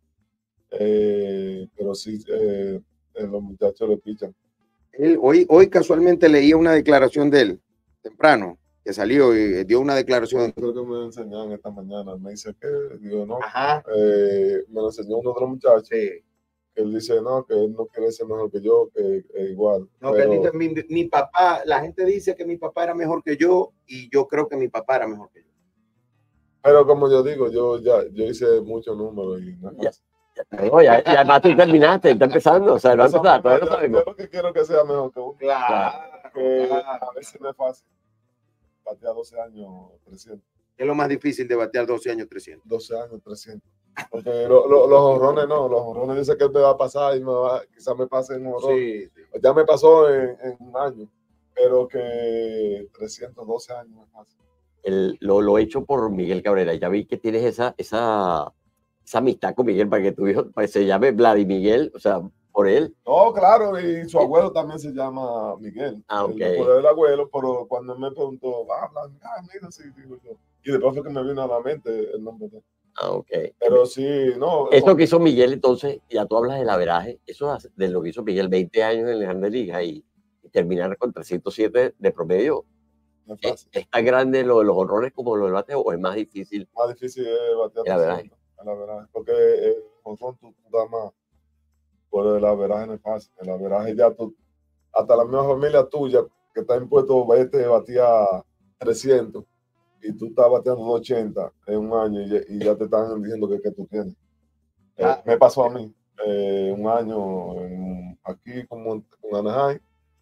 Speaker 2: Eh, pero sí, eh, los muchachos le pichan.
Speaker 1: Él, hoy, hoy casualmente leía una declaración de él, temprano, que salió y dio una declaración.
Speaker 2: Creo que me enseñaron esta mañana. Me dice que, digo, no.
Speaker 1: Ajá.
Speaker 2: Eh, me lo enseñó uno de los muchachos.
Speaker 1: Sí.
Speaker 2: Que él dice, no, que él no quiere ser mejor que yo, que es igual.
Speaker 1: No,
Speaker 2: pero,
Speaker 1: que él dice, mi, mi papá, la gente dice que mi papá era mejor que yo y yo creo que mi papá era mejor que yo.
Speaker 2: Pero como yo digo, yo ya yo hice muchos números y no es
Speaker 3: Ya.
Speaker 2: fácil.
Speaker 3: No, ya, ya además tú terminaste, está empezando, o sea, no ha
Speaker 2: Eso
Speaker 3: empezado,
Speaker 2: mismo,
Speaker 3: todavía no
Speaker 2: yo,
Speaker 3: sabemos.
Speaker 2: yo lo que quiero es que sea mejor que uno.
Speaker 1: Claro,
Speaker 2: Que
Speaker 1: claro.
Speaker 2: a veces no es fácil. Batear doce años, trescientos.
Speaker 1: Es lo más difícil de batear doce años, trescientos.
Speaker 2: doce años, trescientos. Porque lo, lo, los honrones no, los honrones dicen que me va a pasar y me va, quizás me pase en un honrón.
Speaker 1: Sí, sí.
Speaker 2: Ya me pasó en, en un año, pero que trescientos doce años no es fácil.
Speaker 3: El, lo, lo hecho por Miguel Cabrera, ya vi que tienes esa, esa, esa amistad con Miguel para que tu hijo para que se llame Vladimir Miguel, o sea, por él.
Speaker 2: No, claro, y su abuelo también se llama Miguel.
Speaker 3: Ah, ok.
Speaker 2: El, por el abuelo, pero cuando él me preguntó, ah, ah, mira, sí, digo yo. Y después fue que me vino a la mente el nombre de él.
Speaker 3: Ah, ok.
Speaker 2: Pero sí, no.
Speaker 3: Eso que hizo Miguel, entonces, ya tú hablas del averaje, eso es de lo que hizo Miguel, veinte años en la Grande Liga y, y terminar con trescientos siete de promedio.
Speaker 2: No es
Speaker 3: ¿Es,
Speaker 2: fácil.
Speaker 3: es tan grande lo de los honrones como lo del bateo o es más difícil?
Speaker 2: Más difícil es batear.
Speaker 3: El averaje.
Speaker 2: El averaje. Porque eh, con son tú, tú das más. Por el averaje no es fácil. El averaje ya tú, hasta la misma familia tuya que está impuesto, vete batía trescientos y tú estás bateando doscientos ochenta en un año y, y ya te están diciendo que, que tú tienes. Eh,
Speaker 1: Ah.
Speaker 2: me pasó a mí eh, un año en, aquí con, con Anaheim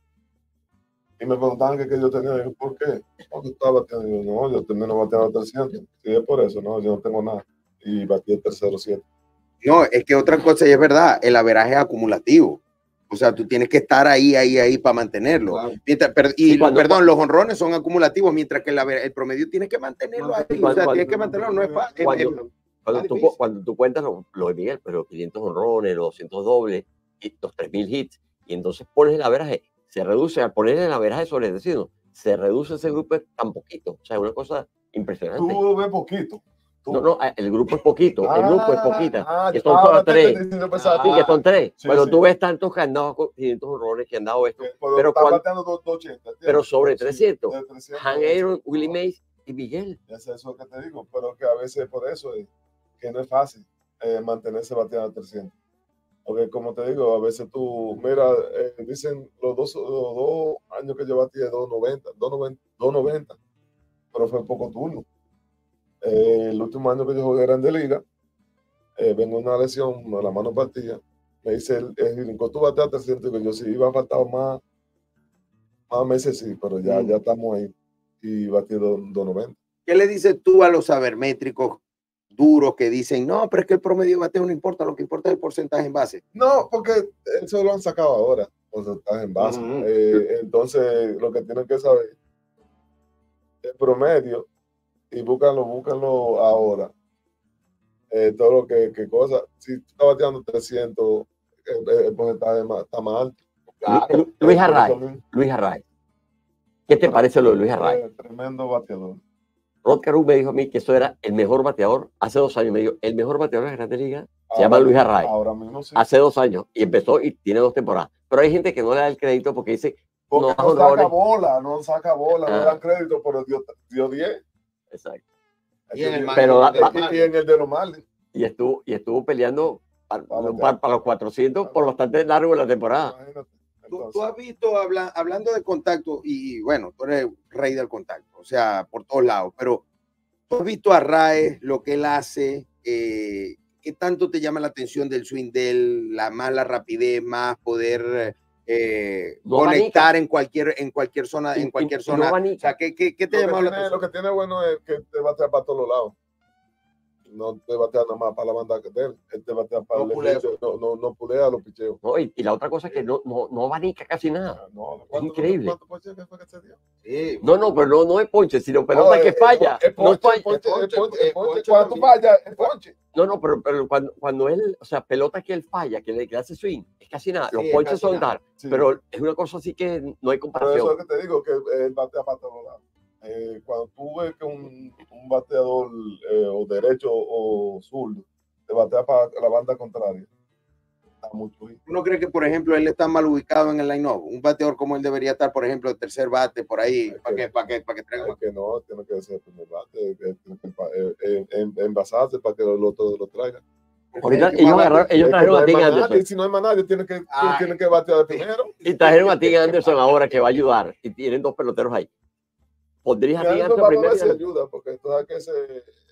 Speaker 2: y me preguntaban que, que yo tenía. Digo, ¿por qué? ¿Por qué tú estás bateando? Y yo, no, yo termino bateando trescientos. Sí, es por eso, no, yo no tengo nada. Y batí el tercero siete.
Speaker 1: No, es que otra cosa, y es verdad, el averaje es acumulativo. O sea, tú tienes que estar ahí, ahí, ahí para mantenerlo.
Speaker 2: Claro.
Speaker 1: Mientras, per, y
Speaker 3: Sí, cuando-
Speaker 1: perdón, los honrones son acumulativos, mientras que el, aver- el promedio tienes que mantenerlo ahí.
Speaker 3: Cuando-
Speaker 1: o sea,
Speaker 3: cuando-
Speaker 1: tienes que mantenerlo, no es fácil.
Speaker 3: Cuando, cuando, tú,
Speaker 1: difícil.
Speaker 3: cuando tú cuentas los lo de Miguel, pero los quinientos honrones, los doscientos dobles, y los tres mil hits, y entonces pones el averaje, se reduce, al poner el averaje sobre el vecino, se reduce ese grupo tan poquito. O sea, es una cosa impresionante.
Speaker 2: Tú ves poquito. Tú.
Speaker 3: No, no, el grupo es poquito, el grupo es poquita,
Speaker 2: Ah,
Speaker 3: que
Speaker 2: ah,
Speaker 3: son
Speaker 2: ahora
Speaker 3: solo
Speaker 2: te
Speaker 3: tres.
Speaker 2: entendí, yo pensaba,
Speaker 3: Sí, que son tres.
Speaker 2: Sí,
Speaker 3: Cuando
Speaker 2: sí.
Speaker 3: tú ves tantos que han dado con quinientos honrones, que han dado esto,
Speaker 2: que-
Speaker 3: pero
Speaker 2: pero está
Speaker 3: cuando-
Speaker 2: bateando doscientos ochenta, ¿entiendes?
Speaker 3: pero sobre
Speaker 2: Sí,
Speaker 3: trescientos,
Speaker 2: de trescientos,
Speaker 3: Han Aaron, Willie
Speaker 2: no,
Speaker 3: Mays y Miguel.
Speaker 2: Es eso que te digo, pero que a veces por eso es que no es fácil eh, mantenerse bateando a trescientos. Porque como te digo, a veces tú, mira, eh, dicen los dos, los dos años que yo batí de doscientos noventa, pero fue poco turno. Eh, el último año que yo jugué Grande Liga, eh, vengo una lesión, la mano partida, me dice, el, el, tú bateas a trescientos, y yo sí, iba a faltar más, más meses, sí, pero ya,
Speaker 1: Mm.
Speaker 2: ya estamos ahí, y batí doscientos noventa.
Speaker 1: ¿Qué le dices tú a los sabermétricos duros que dicen, no, pero es que el promedio de bateo no importa, lo que importa es el porcentaje en base?
Speaker 2: No, porque eso lo han sacado ahora, porcentaje en base.
Speaker 1: Ujú.
Speaker 2: Eh, entonces, lo que tienen que saber el promedio y búscanlo, búscanlo ahora. Eh, todo lo que, que cosa, si tú estás bateando trescientos, el, el porcentaje más, está más alto.
Speaker 3: Lu- Luis
Speaker 2: Eh, por
Speaker 3: Arraez,
Speaker 2: eso mismo.
Speaker 3: Luis Arraez. ¿Qué te parece lo de Luis Arraez?
Speaker 2: Eh, tremendo bateador.
Speaker 3: Rod Carew me dijo a mí que eso era el mejor bateador hace dos años. Me dijo, el mejor bateador de la Grande Liga se llama
Speaker 2: Ahora-
Speaker 3: Luis Arraez.
Speaker 2: Ahora mismo sí.
Speaker 3: Hace dos años y empezó y tiene dos temporadas. Pero hay gente que no le da el crédito porque dice,
Speaker 2: Porque
Speaker 3: no,
Speaker 2: no, saca
Speaker 3: honrones.
Speaker 2: bola, no saca bola, no
Speaker 3: Ah.
Speaker 2: dan crédito, pero dio, dio diez.
Speaker 3: Exacto.
Speaker 1: Y en el
Speaker 2: Dio-
Speaker 3: Pero
Speaker 1: Mar-
Speaker 3: da-
Speaker 1: el
Speaker 2: y, y en el de los Marlins.
Speaker 3: Y estuvo, y estuvo peleando para,
Speaker 2: Para
Speaker 3: para, para los cuatrocientos por bastante largo la temporada.
Speaker 2: Imagínate.
Speaker 1: Tú,
Speaker 2: Entonces,
Speaker 1: tú has visto, habla, hablando de contacto, y bueno, tú eres rey del contacto, o sea, por todos lados, pero tú has visto a Arraez, lo que él hace, eh, ¿qué tanto te llama la atención del swing de él, la, más la rapidez, más poder eh,
Speaker 3: No
Speaker 1: conectar
Speaker 3: abanica.
Speaker 1: en cualquier, en cualquier zona,
Speaker 3: Y-
Speaker 1: en cualquier
Speaker 3: y- y no
Speaker 1: zona?
Speaker 3: abanica.
Speaker 1: O sea, ¿qué, qué, qué te
Speaker 2: lo, que
Speaker 1: llama la
Speaker 2: tiene,
Speaker 1: atención?
Speaker 2: lo que tiene bueno es que te batea para todos los lados. No te batea nada más para la banda de él. Él te batea para
Speaker 1: No
Speaker 2: el
Speaker 1: pulea.
Speaker 2: picheo. No, no, no pulea los picheos.
Speaker 3: ¿No? Y, y la otra cosa es que no, no, no abanica casi nada.
Speaker 2: Ah, no,
Speaker 3: increíble.
Speaker 2: ¿Cuánto ponche fue que se dio?
Speaker 1: Sí,
Speaker 3: No, no, pero no, no es ponche, sino pelota
Speaker 2: No,
Speaker 3: que
Speaker 2: es-
Speaker 3: falla.
Speaker 2: Es
Speaker 3: No, es
Speaker 2: ponche,
Speaker 3: falla.
Speaker 2: es ponche, es ponche,
Speaker 1: es
Speaker 2: es ponche.
Speaker 1: ponche
Speaker 2: Cuando tú
Speaker 1: también.
Speaker 2: fallas, es ponche.
Speaker 3: no, no, pero, pero cuando, cuando él, o sea, pelota que él falla, que le, que le hace swing, es casi nada. Los
Speaker 1: Sí, es
Speaker 3: ponches
Speaker 1: casi
Speaker 3: son
Speaker 1: nada.
Speaker 3: dar,
Speaker 2: Sí.
Speaker 3: pero es una cosa así que no hay
Speaker 2: Pero eso
Speaker 3: comparación.
Speaker 2: es lo que te digo, que él batea para todos lados. Eh, cuando tú ves que un, un bateador eh, o derecho o zurdo te batea para la banda contraria, está mucho ahí.
Speaker 1: ¿Uno cree que, por ejemplo, él está mal ubicado en el line-up? Un bateador como él debería estar, por ejemplo, de tercer bate por ahí, para que, para que, para que traiga
Speaker 2: Hay que no, tiene que ser el primer bate, eh, tiene que eh, eh, en- envasarse para que los otros lo traigan.
Speaker 3: Ahorita
Speaker 1: que
Speaker 3: ellos,
Speaker 1: más
Speaker 3: agarraron,
Speaker 1: bate.
Speaker 3: ellos
Speaker 2: Es que
Speaker 3: trajeron
Speaker 2: no
Speaker 3: a
Speaker 2: hay
Speaker 3: Tim
Speaker 2: más
Speaker 3: Anderson.
Speaker 2: nadie, si no hay más nadie, tiene que,
Speaker 1: Ay.
Speaker 2: tiene que batear de primero.
Speaker 3: Y trajeron a Tim Anderson ahora que va a ayudar. Y tienen dos peloteros ahí. ¿Pondrías a
Speaker 2: Y
Speaker 3: Tim
Speaker 2: eso
Speaker 3: Anderson
Speaker 2: va a ver si
Speaker 3: primero?
Speaker 2: ayuda, porque tú sabes que ese,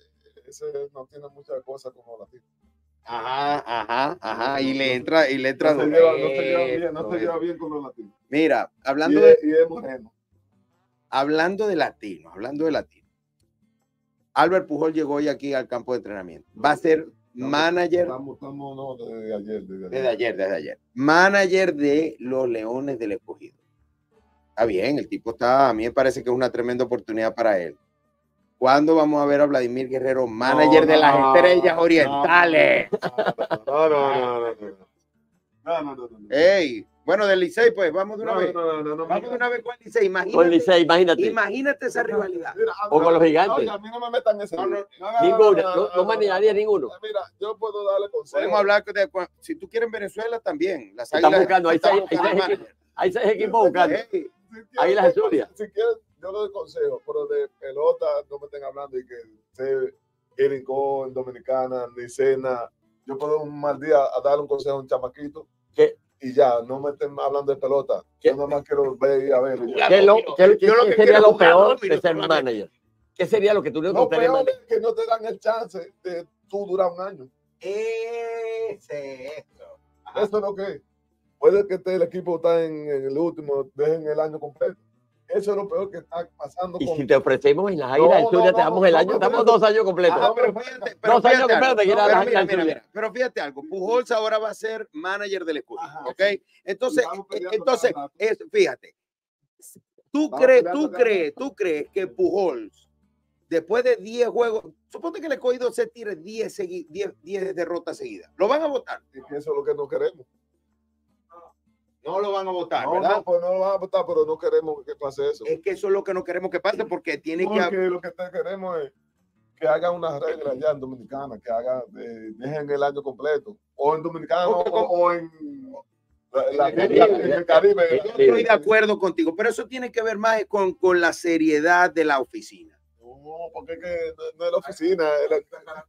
Speaker 2: ese no tiene muchas cosas como los latinos.
Speaker 1: Ajá, ajá, ajá. Y le entra, y le entra.
Speaker 2: No se lleva, no se lleva bien, no se lleva bien con los latinos.
Speaker 1: Mira, hablando
Speaker 2: y
Speaker 1: de,
Speaker 2: es, y es moreno.
Speaker 1: hablando de latinos, hablando de latinos. Albert Pujol llegó hoy aquí al campo de entrenamiento. Va a ser manager.
Speaker 2: Estamos, estamos no, desde ayer, desde ayer.
Speaker 1: Desde ayer, desde ayer. Manager de los Leones del Escogido. Está bien, el tipo está, a mí me parece que es una tremenda oportunidad para él. ¿Cuándo vamos a ver a Vladimir Guerrero, manager
Speaker 2: no,
Speaker 1: de las
Speaker 2: no,
Speaker 1: Estrellas Orientales?
Speaker 2: No, no, no, no, no. No, no, no, no.
Speaker 1: Ey, bueno, del Licey, pues, vamos de una
Speaker 2: No,
Speaker 1: vez.
Speaker 2: no, no, no, no,
Speaker 1: Vamos de una vez con el Licey. Imagínate,
Speaker 3: Con Licey, imagínate.
Speaker 1: imagínate esa rivalidad.
Speaker 2: Mira, a-
Speaker 3: O con los gigantes.
Speaker 2: No, a mí no me metan ese.
Speaker 1: No, no,
Speaker 3: Ninguno, no, no manejaría ninguno.
Speaker 2: Mira, yo puedo darle consejos.
Speaker 1: Podemos hablar de, si tú quieres en Venezuela también. Las
Speaker 3: Están
Speaker 1: Águilas
Speaker 3: buscando, hay
Speaker 1: están
Speaker 3: seis,
Speaker 1: buscando
Speaker 3: hay seis
Speaker 1: manager.
Speaker 3: equipos, hay seis equipos buscando.
Speaker 1: Ey,
Speaker 2: Si quieres,
Speaker 3: Águilas Azules.
Speaker 2: Si quieres, yo le doy consejos, pero de pelota no me estén hablando y que se brincó en Dominicana, ni cena. Yo puedo un mal día a darle un consejo a un chamaquito
Speaker 3: ¿Qué?
Speaker 2: y ya, no me estén hablando de pelota.
Speaker 3: ¿Qué?
Speaker 2: Yo nada más quiero ver y a ver. y ya.
Speaker 3: ¿Qué, lo, qué,
Speaker 1: Yo lo
Speaker 3: qué
Speaker 1: que
Speaker 3: sería
Speaker 1: quiero
Speaker 3: lo
Speaker 1: es jugar
Speaker 3: peor
Speaker 1: dos
Speaker 3: de
Speaker 1: minutos
Speaker 3: ser
Speaker 1: solamente.
Speaker 3: manager? ¿Qué sería lo que tú no
Speaker 2: Lo
Speaker 3: gustaría
Speaker 2: peor
Speaker 3: manager?
Speaker 2: es que no te dan el chance de tú durar un año.
Speaker 1: Ese es eso. Ajá.
Speaker 2: Eso es lo que es. Puede que esté, el equipo está en, en el último, dejen el año completo. Eso es lo peor que está pasando
Speaker 3: Y
Speaker 2: con...
Speaker 3: si te ofrecemos en las Águilas
Speaker 2: No,
Speaker 3: Zulia,
Speaker 2: no,
Speaker 3: te damos
Speaker 2: no,
Speaker 3: el
Speaker 2: no,
Speaker 3: año,
Speaker 2: no,
Speaker 3: estamos
Speaker 2: no,
Speaker 3: dos años completos.
Speaker 1: Ajá, pero fíjate, pero
Speaker 3: Dos años
Speaker 1: fíjate
Speaker 3: completos
Speaker 1: algo.
Speaker 3: te quiere
Speaker 1: No,
Speaker 3: dar
Speaker 1: pero
Speaker 3: las
Speaker 1: mira,
Speaker 3: Águilas
Speaker 1: mira,
Speaker 3: Zulia.
Speaker 1: mira, pero fíjate algo. Pujols ahora va a ser manager del escudo.
Speaker 2: Ajá,
Speaker 1: ¿Ok? Entonces,
Speaker 2: Y vamos peleando
Speaker 1: entonces
Speaker 2: cada rato.
Speaker 1: es, fíjate. Tú
Speaker 2: Vamos
Speaker 1: crees,
Speaker 2: peleando
Speaker 1: tú
Speaker 2: cada
Speaker 1: crees,
Speaker 2: rato.
Speaker 1: tú crees que Pujols, después de diez juegos, suponte que el escogido se tire diez, segui- diez, diez derrotas seguidas. ¿Lo van a votar?
Speaker 2: Y que eso es lo que no queremos.
Speaker 1: No lo van a votar,
Speaker 2: No,
Speaker 1: ¿verdad?
Speaker 2: no, pues no lo van a votar, pero no queremos que pase eso.
Speaker 1: Es que eso es lo que no queremos que pase porque tiene que
Speaker 2: Porque
Speaker 1: haber.
Speaker 2: lo que te queremos es que hagan unas reglas ya en Dominicana, que hagan, eh, dejen el año completo. O en Dominicana o,
Speaker 1: Porque como-
Speaker 2: o en, la- la-
Speaker 1: En el
Speaker 2: la-
Speaker 3: Caribe.
Speaker 2: en el Caribe.
Speaker 1: Yo estoy de acuerdo contigo, pero eso tiene que ver más con, con la seriedad de la oficina.
Speaker 2: No, porque es que no, no es la oficina. Es la-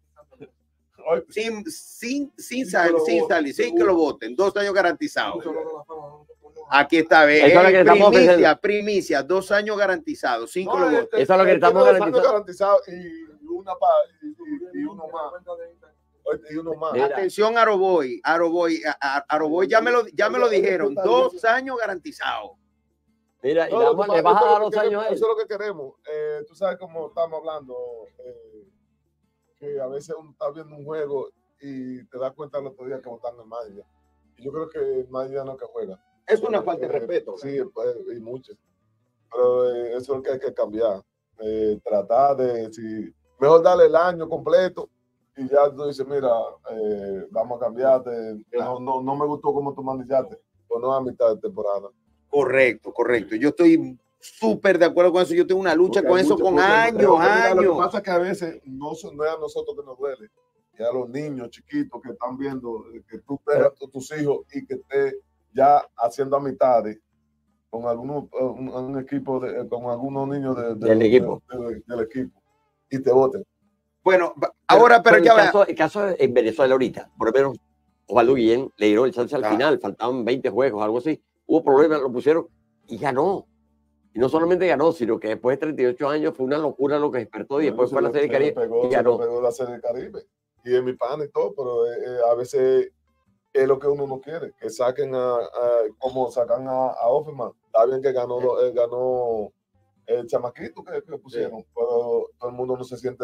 Speaker 2: Oye,
Speaker 1: Sin, sin, sin,
Speaker 2: Sin
Speaker 1: sal-
Speaker 2: que lo
Speaker 1: sin
Speaker 2: voten,
Speaker 1: salir, sin que
Speaker 2: seguro.
Speaker 1: lo voten. Dos años garantizados.
Speaker 5: Mucho logro de la fama, ¿no?
Speaker 1: Aquí está, ve.
Speaker 3: Eso es lo que
Speaker 1: eh,
Speaker 3: estamos
Speaker 1: primicia,
Speaker 3: ofreciendo.
Speaker 1: primicia, dos años garantizados, cinco
Speaker 2: no,
Speaker 1: lo
Speaker 2: este-
Speaker 1: voten.
Speaker 3: Eso es lo que
Speaker 2: este
Speaker 3: estamos
Speaker 2: tiene dos
Speaker 3: garantizando.
Speaker 2: años garantizados y una pa, y, y- y uno más. Oye, Y uno más.
Speaker 3: Mira.
Speaker 1: Atención, Aroboy, Aroboy, a- a- Aroboy, ya me lo, ya me lo dijeron, dos años garantizados.
Speaker 3: Mira, y
Speaker 2: No,
Speaker 3: le,
Speaker 2: lo que
Speaker 3: vamos-
Speaker 2: pasa-
Speaker 3: le vas a
Speaker 2: eso es
Speaker 3: dar
Speaker 2: lo
Speaker 3: dos
Speaker 2: que
Speaker 3: años
Speaker 2: queremos,
Speaker 3: a él.
Speaker 2: Eso es lo que queremos. Eh, tú sabes cómo estamos hablando, eh, que a veces uno está viendo un juego y te das cuenta el otro día que votan el Maya. Y yo creo que el Maya no es que juega.
Speaker 1: Es una falta de
Speaker 2: Eh,
Speaker 1: respeto.
Speaker 2: Sí, pues, y mucho. Pero eh, eso es lo que hay que cambiar. Eh, tratar de, si, mejor darle el año completo y ya tú dices, mira, eh, vamos a cambiarte. No, no, no me gustó cómo tú manejaste, pues no a mitad de temporada.
Speaker 1: Correcto, correcto. Yo estoy súper de acuerdo con eso. Yo tengo una lucha
Speaker 2: Porque
Speaker 1: con
Speaker 2: hay
Speaker 1: eso
Speaker 2: mucho-
Speaker 1: con
Speaker 2: porque-
Speaker 1: años,
Speaker 2: pero mira, Lo que
Speaker 1: años.
Speaker 2: pasa es que a veces no, son- no es a nosotros que nos duele, es a los niños chiquitos que están viendo eh, que tú tengas a tus hijos y que estés ya haciendo amistades con algunos, eh, un, un equipo, de, con algunos niños de- de-
Speaker 3: Del
Speaker 2: de-
Speaker 3: equipo.
Speaker 2: de- de- del equipo y te voten.
Speaker 1: Bueno, va- ahora, pero
Speaker 3: el
Speaker 1: ya va.
Speaker 3: caso, el caso en Venezuela ahorita, por lo menos Osvaldo Guillén le dieron el chance al
Speaker 1: Ah.
Speaker 3: final, faltaban veinte juegos, algo así. Hubo problemas, lo pusieron y ganó. Y no solamente ganó, sino que después de treinta y ocho años fue una locura lo que despertó y después
Speaker 2: Se
Speaker 3: fue a la
Speaker 2: le-
Speaker 3: Serie
Speaker 2: se le
Speaker 3: Caribe
Speaker 2: pegó-
Speaker 3: y
Speaker 2: se le
Speaker 3: ganó.
Speaker 2: pegó la Serie Caribe. Y es mi pan y todo, pero eh, eh, a veces es lo que uno no quiere, que saquen a, a- como sacan a, a Offerman. Está bien que ganó, lo- eh, ganó el chamaquito que, que pusieron, pero todo el mundo no se siente.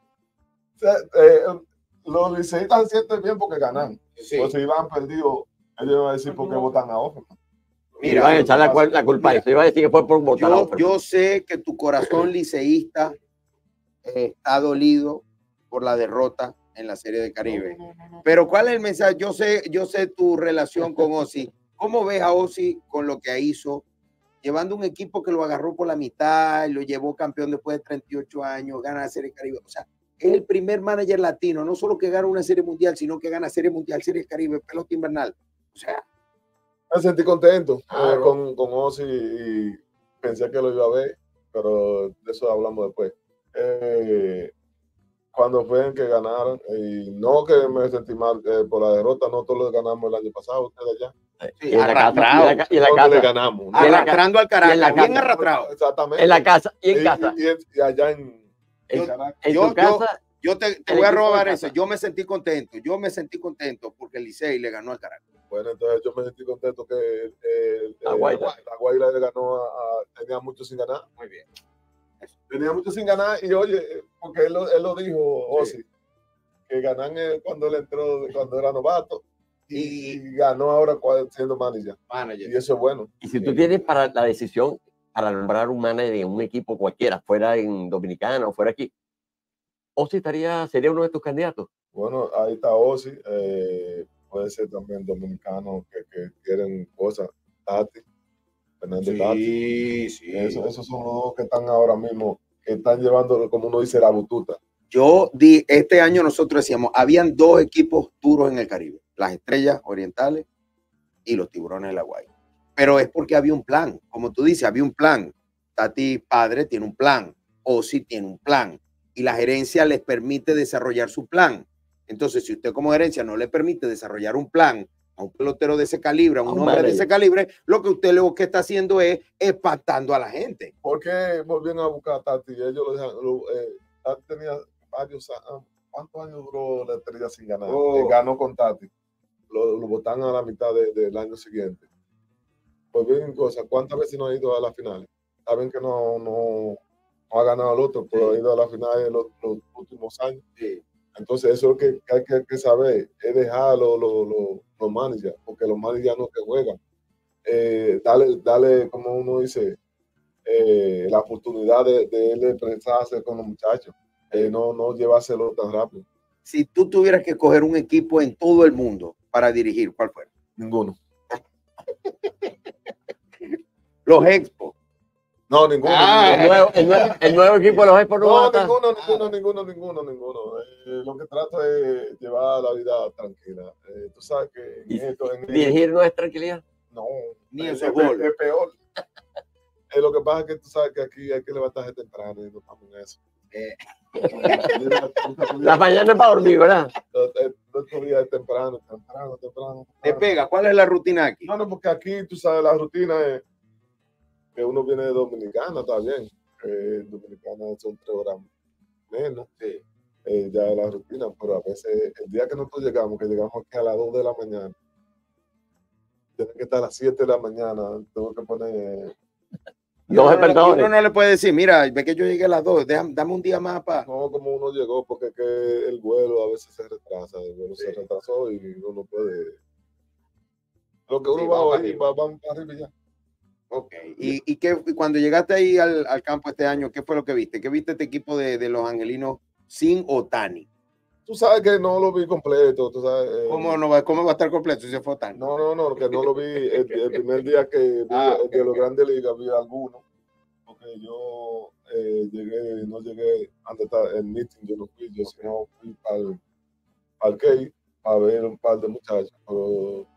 Speaker 2: O sea, eh, los liceístas se sienten bien porque ganan.
Speaker 1: Sí.
Speaker 2: O si iban perdidos, ellos van a decir por qué votan a Offerman.
Speaker 3: Y
Speaker 1: Mira,
Speaker 3: van a echar la, cual- la culpa a
Speaker 1: mira,
Speaker 3: eso. Iba a decir que fue por votar a
Speaker 1: Yo,
Speaker 3: Offerman.
Speaker 1: yo sé que tu corazón liceísta eh, está dolido por la derrota en la Serie de Caribe.
Speaker 2: No, no, no, no.
Speaker 1: Pero ¿cuál es el mensaje? Yo sé, yo sé tu relación con Ozzy. ¿Cómo ves a Ozzy con lo que hizo? Llevando un equipo que lo agarró por la mitad, lo llevó campeón después de treinta y ocho años, gana la Serie Caribe. O sea, es el primer manager latino, no solo que gana una Serie Mundial, sino que gana Serie Mundial, Serie Caribe, pelota invernal. O sea,
Speaker 2: Me sentí contento eh,
Speaker 1: Claro.
Speaker 2: con, con Ozzy y pensé que lo iba a ver, pero de eso hablamos después. Eh, cuando fue en que ganaron, y no que me sentí mal eh, por la derrota, no todos los ganamos el año pasado, ustedes allá.
Speaker 1: sí,
Speaker 3: Y en la casa-
Speaker 1: arrastrado,
Speaker 3: y en la ca- y en la
Speaker 2: ¿Dónde le
Speaker 3: casa.
Speaker 2: ganamos?
Speaker 3: Y en la
Speaker 1: arrastrando al
Speaker 3: y en
Speaker 1: Caracas,
Speaker 3: la
Speaker 1: bien
Speaker 3: casa.
Speaker 1: arrastrado.
Speaker 2: Exactamente.
Speaker 3: En la casa y en
Speaker 2: Y-
Speaker 3: casa.
Speaker 2: Y, y- y allá en, en
Speaker 3: En-
Speaker 2: Caracas.
Speaker 3: En
Speaker 1: Yo-
Speaker 3: tu casa,
Speaker 1: Yo te, te
Speaker 3: El
Speaker 1: voy a
Speaker 3: equipo de
Speaker 1: robar
Speaker 3: casa.
Speaker 1: eso. Yo me sentí contento. Yo me sentí contento porque el Licey le ganó al Caracas.
Speaker 2: Bueno, entonces yo me sentí contento que eh, eh,
Speaker 3: La Guaira.
Speaker 2: la Guaira le ganó a, a- tenía mucho sin ganar.
Speaker 1: Muy bien.
Speaker 2: Tenía mucho sin ganar y oye, porque él, lo- él lo dijo, Ozzy, que ganan eh, cuando él entró, cuando era novato y,
Speaker 1: Y-
Speaker 2: y ganó ahora cua- siendo manager.
Speaker 1: Manager.
Speaker 2: Y eso es bueno.
Speaker 3: Y si tú tienes para la decisión para nombrar un manager en un equipo cualquiera, fuera en Dominicana o fuera aquí, Ozzy estaría, sería uno de tus candidatos.
Speaker 2: Bueno, ahí está Ozzy, eh, puede ser también dominicano que, que quieren cosas, Tati, Fernando Tati.
Speaker 1: Sí, sí.
Speaker 2: Eso- esos son los dos que están ahora mismo, que están llevando, como uno dice, la bututa.
Speaker 1: Yo di, este año nosotros decíamos, habían dos equipos duros en el Caribe, las Estrellas Orientales y los Tiburones de la Guaira. Pero es porque había un plan, como tú dices, había un plan. Tati padre tiene un plan, Ozzy tiene un plan y la gerencia les permite desarrollar su plan. Entonces, si usted como gerencia no le permite desarrollar un plan a un pelotero de ese calibre, a un
Speaker 3: A un
Speaker 1: hombre de
Speaker 3: manager.
Speaker 1: ese calibre, lo que usted lo que está haciendo es espantando a la gente.
Speaker 2: ¿Por qué volvieron a buscar a Tati? Ellos lo dejan, lo, eh, Tati tenía varios años. ¿Cuántos años duró la Estrella sin ganar?
Speaker 1: Oh.
Speaker 2: Eh, ganó con Tati. Lo, lo botaron a la mitad de- del año siguiente. Pues bien, cosa, ¿cuántas veces no ha ido a las finales? Saben que no, no, no ha ganado al otro, pero ha ido a las finales los, los últimos años. Entonces, eso es lo que, que hay que, que saber, es dejar a los, los, los, los managers, porque los managers no que juegan. Eh, dale, dale, como uno dice, eh, la oportunidad de, de él expresarse con los muchachos, eh, no, no llevárselo tan rápido.
Speaker 1: Si tú tuvieras que coger un equipo en todo el mundo para dirigir, ¿cuál fuera?
Speaker 2: Ninguno.
Speaker 1: Los Expos.
Speaker 2: No, ninguno.
Speaker 1: Ah,
Speaker 3: El
Speaker 2: ninguno.
Speaker 3: nuevo, el nuevo, el nuevo equipo de los Expos no va a
Speaker 2: No,
Speaker 3: estar.
Speaker 2: ninguno, ninguno, ninguno, ninguno, ninguno. Eh, lo que trato es llevar la vida tranquila. Eh, tú sabes que en
Speaker 3: Y-
Speaker 2: esto, en
Speaker 3: Dirigir no es tranquilidad.
Speaker 2: no,
Speaker 1: Ni en
Speaker 2: es,
Speaker 1: softball.
Speaker 2: es peor. Eh, lo que pasa es que tú sabes que aquí hay que levantarse temprano y no estamos en eso.
Speaker 1: Eh.
Speaker 3: La mañana es para dormir, ¿verdad?
Speaker 2: Otro día es temprano, temprano, temprano.
Speaker 1: Te
Speaker 2: temprano.
Speaker 1: pega. ¿Cuál es la rutina aquí?
Speaker 2: No, no, porque aquí tú sabes, la rutina es que uno viene de Dominicana, está bien. Eh, Dominicana son tres horas menos.
Speaker 1: Sí.
Speaker 2: Eh, ya es la rutina, pero a veces el día que nosotros llegamos, que llegamos aquí a las dos de la mañana, tiene que estar a las siete de la mañana, tengo que poner,
Speaker 1: Y
Speaker 3: Dos
Speaker 1: uno, no, le- y
Speaker 3: despertadores.
Speaker 1: uno no le puede decir, mira, ve que yo llegué a las dos, déjame- dame un día más para.
Speaker 2: no como uno llegó, porque es que el vuelo a veces se retrasa, el vuelo se
Speaker 1: Sí.
Speaker 2: retrasó y uno no puede. Lo que uno
Speaker 1: Sí,
Speaker 2: va
Speaker 1: vamos
Speaker 2: hoy,
Speaker 1: arriba.
Speaker 2: va, vamos para arriba y ya.
Speaker 1: Ok. ¿Y, y, qué, y cuando llegaste ahí al, al campo este año, qué fue lo que viste? ¿Qué viste este equipo de, de los angelinos sin Otani?
Speaker 2: Tú sabes que no lo vi completo, tú sabes. eh,
Speaker 1: ¿Cómo, no va, ¿Cómo va a estar completo si se fue Otani?
Speaker 2: No, no, no, que no lo vi el, el primer día que vi
Speaker 1: Ah,
Speaker 2: el de
Speaker 1: ok,
Speaker 2: los
Speaker 1: ok.
Speaker 2: grandes ligas, vi algunos, porque yo eh, llegué, no llegué antes está el meeting, yo no fui, yo sino fui para el, al Key a ver un par de muchachos, pero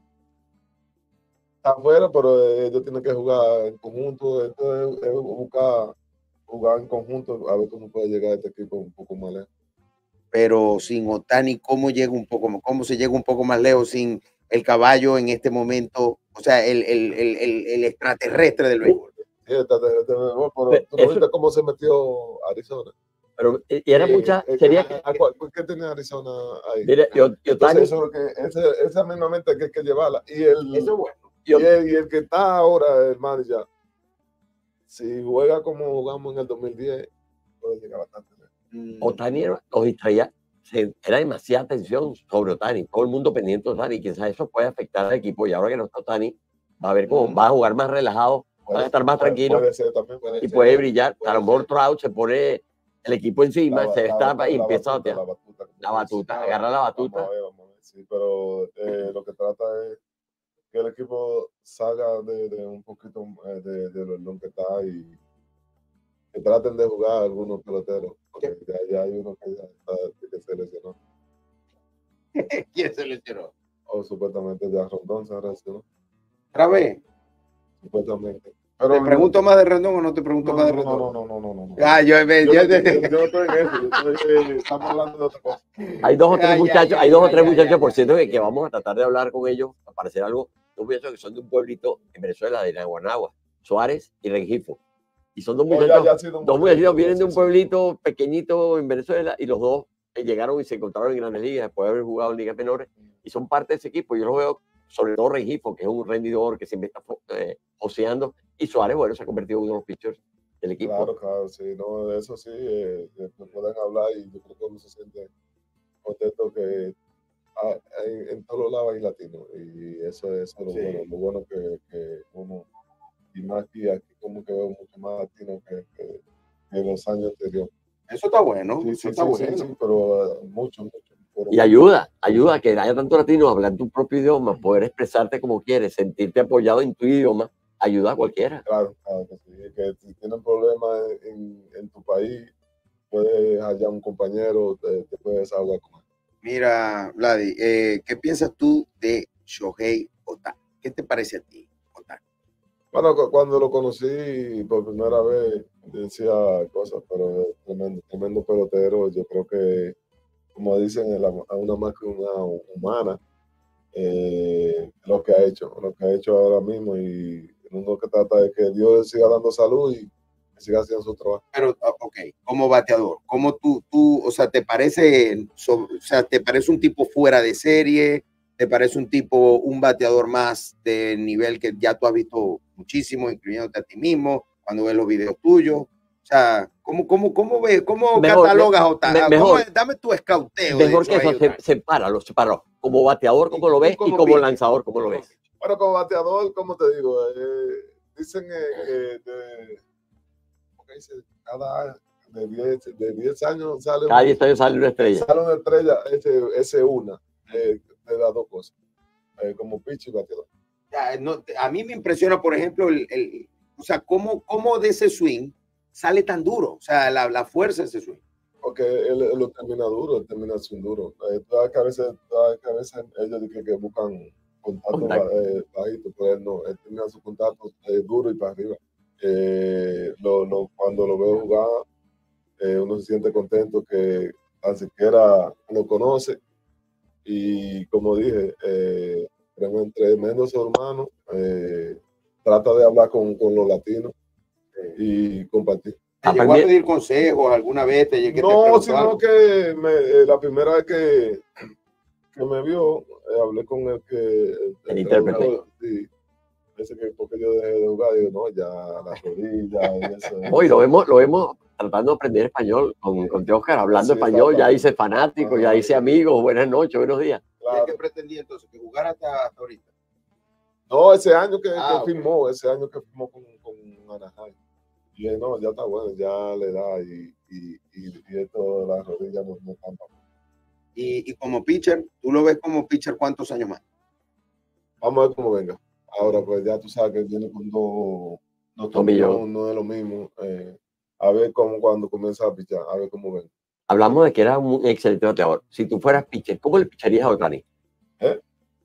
Speaker 2: está afuera, pero eh, ellos tienen que jugar en conjunto, esto es, es buscar jugar en conjunto, a ver cómo puede llegar este equipo un poco más lejos.
Speaker 1: Pero sin Otani, ¿cómo llega un poco, cómo se llega un poco más lejos sin el caballo en este momento? O sea, el, el, el, el, el extraterrestre del béisbol.
Speaker 2: Sí, está- está- está- pero tú no
Speaker 3: Eso-
Speaker 2: viste cómo se metió Arizona.
Speaker 3: Pero y y era
Speaker 2: Eh,
Speaker 3: mucha,
Speaker 2: eh,
Speaker 3: sería,
Speaker 2: ¿a cuál- ¿Qué tenía Arizona ahí?
Speaker 3: mire, yo, yo,
Speaker 2: Entonces,
Speaker 3: Tani,
Speaker 2: eso es lo que, ese- esa misma mente que hay que llevarla. Y el,
Speaker 1: Eso es bueno.
Speaker 3: yo-
Speaker 2: y el, y el que está ahora, el manager, si juega como jugamos en el dos mil diez, puede llegar bastante lejos.
Speaker 1: Mm.
Speaker 3: Otani era- los distraía, se- era demasiada atención sobre Otani, todo el mundo pendiente de Otani, quizás eso puede afectar al equipo y ahora que no está Otani, va a ver cómo
Speaker 1: Mm.
Speaker 3: va a jugar más relajado, van a estar más
Speaker 2: Puede-
Speaker 3: tranquilos
Speaker 2: Puede ser también. Puede
Speaker 3: y
Speaker 2: ser.
Speaker 3: puede brillar.
Speaker 2: puede
Speaker 3: A lo mejor
Speaker 2: ser.
Speaker 3: Trout se pone el equipo encima,
Speaker 2: La-
Speaker 3: se
Speaker 2: la-
Speaker 3: destapa y
Speaker 2: la
Speaker 3: empieza a
Speaker 2: batuta,
Speaker 3: batear.
Speaker 2: La batuta, como
Speaker 3: La
Speaker 2: se
Speaker 3: batuta,
Speaker 2: dice.
Speaker 3: agarra la batuta.
Speaker 2: Vamos a ver, vamos a ver, sí, pero eh, lo que trata es que el equipo salga de, de un poquito eh, de, de lo, lo que está y que traten de jugar algunos peloteros, porque ya, ya hay uno que ya está que se lesionó,
Speaker 1: ¿Quién se lesionó?
Speaker 2: o supuestamente ya Rondón se lesionó,
Speaker 1: ¿Otra vez?
Speaker 2: supuestamente.
Speaker 1: ¿Te pregunto más de Rendón o no te pregunto
Speaker 2: no,
Speaker 1: más de
Speaker 2: no,
Speaker 1: Rendón?
Speaker 2: no, no, no, no, no, no.
Speaker 1: Ah, yo, yo,
Speaker 2: Yo,
Speaker 1: yo-
Speaker 2: no- yo- yo no estoy en eso, yo estoy, eh, estamos hablando de otra cosa.
Speaker 3: Hay dos o tres
Speaker 1: Ay, ay,
Speaker 3: muchachos,
Speaker 1: ay,
Speaker 3: hay dos o
Speaker 1: ay,
Speaker 3: tres
Speaker 1: ay,
Speaker 3: muchachos,
Speaker 1: ay,
Speaker 3: por
Speaker 1: ay,
Speaker 3: cierto,
Speaker 1: ay,
Speaker 3: que, que
Speaker 1: ay.
Speaker 3: vamos a tratar de hablar con ellos, para hacer algo. Dos muchachos que son de un pueblito en Venezuela, de Naguanagua, Suárez y Rengifo. Y son dos
Speaker 2: No, ya-
Speaker 3: muchachos,
Speaker 2: ya ha sido un
Speaker 3: dos
Speaker 2: buen
Speaker 3: muchachos
Speaker 2: equipo,
Speaker 3: vienen de
Speaker 2: sí,
Speaker 3: un
Speaker 2: sí.
Speaker 3: pueblito pequeñito en Venezuela y los dos eh, llegaron y se encontraron en Grandes Ligas después de haber jugado en ligas menores y son parte de ese equipo. Yo los veo, sobre todo Rengifo, que es un rendidor que siempre está eh, oceando, y Suárez, bueno, se ha convertido en uno de los pitchers del equipo.
Speaker 2: Claro, claro, sí, no, de eso sí, eh, eh, me pueden hablar y yo creo que uno se siente contento que ah, en, en todos los lados hay latinos y eso, eso es lo
Speaker 1: Sí.
Speaker 2: bueno, lo bueno que, que uno, y más aquí, aquí como que veo mucho más latinos que, que, que los años anteriores.
Speaker 1: Eso está bueno,
Speaker 2: Sí,
Speaker 1: eso
Speaker 2: sí,
Speaker 1: está
Speaker 2: sí,
Speaker 1: bueno.
Speaker 2: sí, sí, pero uh, mucho, mucho. Pero
Speaker 3: Y ayuda, ayuda a que haya tanto latino hablar tu propio idioma, poder expresarte como quieres, sentirte apoyado en tu idioma, ayuda a cualquiera.
Speaker 2: claro, claro que sí, que si tienen problemas en, en tu país, puedes hallar un compañero, te, te puedes desahogar con él.
Speaker 1: Mira, Vladi, eh, ¿qué piensas tú de Shohei Ohtani? ¿Qué te parece a ti, Ohtani?
Speaker 2: Bueno, cu- cuando lo conocí por primera vez, decía cosas, pero tremendo, tremendo pelotero. Yo creo que, como dicen, es la- a una más que una humana, eh, lo que ha hecho, lo que ha hecho ahora mismo. Y uno que trata de que Dios le siga dando salud y que siga haciendo su trabajo.
Speaker 1: Pero, ah, ok, como bateador, ¿cómo tú, tú, o sea, te parece, so- o sea, te parece un tipo fuera de serie? ¿Te parece un tipo, un bateador más de nivel que ya tú has visto muchísimo, incluyéndote a ti mismo, cuando ves los videos tuyos? O sea, ¿cómo, cómo, cómo ves, cómo
Speaker 3: Mejor,
Speaker 1: catalogas a
Speaker 3: me-
Speaker 1: Ohtani?
Speaker 3: me-
Speaker 1: Ah,
Speaker 3: mejor.
Speaker 1: ¿cómo es? Dame tu escauteo
Speaker 3: Mejor
Speaker 1: de
Speaker 3: que eso,
Speaker 1: Shohei
Speaker 3: se,
Speaker 1: Ohtani.
Speaker 3: sepáralo, sepáralo. Como bateador, ¿cómo
Speaker 1: Y-
Speaker 3: lo
Speaker 1: y
Speaker 3: ves?
Speaker 1: como
Speaker 3: Y como
Speaker 1: pitcher.
Speaker 3: lanzador, ¿cómo lo ves?
Speaker 2: Bueno, como bateador, como te digo, eh, dicen eh, que de, ¿cómo que dice? Cada de diez, de diez años sale
Speaker 3: Cada
Speaker 2: un-
Speaker 3: diez años sale una estrella.
Speaker 2: sale una estrella, ese, ese una, eh, de las dos cosas, eh, como pitcher y bateador.
Speaker 1: Ya, no, a mí me impresiona, por ejemplo, el, el- o sea, cómo, cómo de ese swing sale tan duro, o sea, la, la fuerza de ese swing.
Speaker 2: Porque él, él lo termina duro, él termina sin duro. Eh, todas que a veces, todas que a veces ellos dicen que buscan contacto
Speaker 3: Contacto.
Speaker 2: eh, bajito, pero él no, él termina su contacto eh, duro y para arriba. Eh, lo, lo, cuando lo veo jugar, eh, uno se siente contento que tan siquiera lo conoce. Y como dije, eh, tremendo, tremendo ser humano, eh, trata de hablar con, con los latinos y compartir.
Speaker 1: ¿Te
Speaker 3: Ah,
Speaker 1: llegó a
Speaker 3: pues,
Speaker 1: pedir consejos alguna vez? ¿Te, que te
Speaker 2: No,
Speaker 1: preguntó
Speaker 2: sino
Speaker 1: algo?
Speaker 2: que me, eh, la primera vez que, que me vio, eh, hablé con el que el,
Speaker 3: El intérprete.
Speaker 2: traductor, sí, ese que porque yo dejé de jugar, digo, no, ya la rodilla y eso.
Speaker 3: Hoy lo vemos, lo vemos tratando de aprender español con, con tío Oscar, hablando
Speaker 2: Sí,
Speaker 3: español, ya
Speaker 2: exactamente.
Speaker 3: dice fanático, ya
Speaker 2: Ajá,
Speaker 3: dice
Speaker 2: sí.
Speaker 3: amigos, buenas noches, buenos días.
Speaker 1: ¿Y
Speaker 2: Claro.
Speaker 1: qué pretendía entonces? ¿Que jugara hasta, hasta ahorita?
Speaker 2: No, ese año que,
Speaker 1: Ah,
Speaker 2: que
Speaker 1: ok.
Speaker 2: firmó, ese año que firmó con, con Anaheim. Y dije, no, ya está bueno, ya le da y, y, y, y esto de las rodillas no, no están para-
Speaker 1: Y, y como pitcher, ¿tú lo ves como pitcher cuántos años más?
Speaker 2: Vamos a ver cómo venga. Ahora, pues ya tú sabes que viene con dos, dos
Speaker 3: Tomillón.
Speaker 2: tomillones, no es lo mismo. Eh, a ver cómo cuando comienza a pichar, a ver cómo venga.
Speaker 3: Hablamos de que era un excelente bateador. Si tú fueras pitcher, ¿cómo le picharías a Ohtani?
Speaker 2: ¿Eh?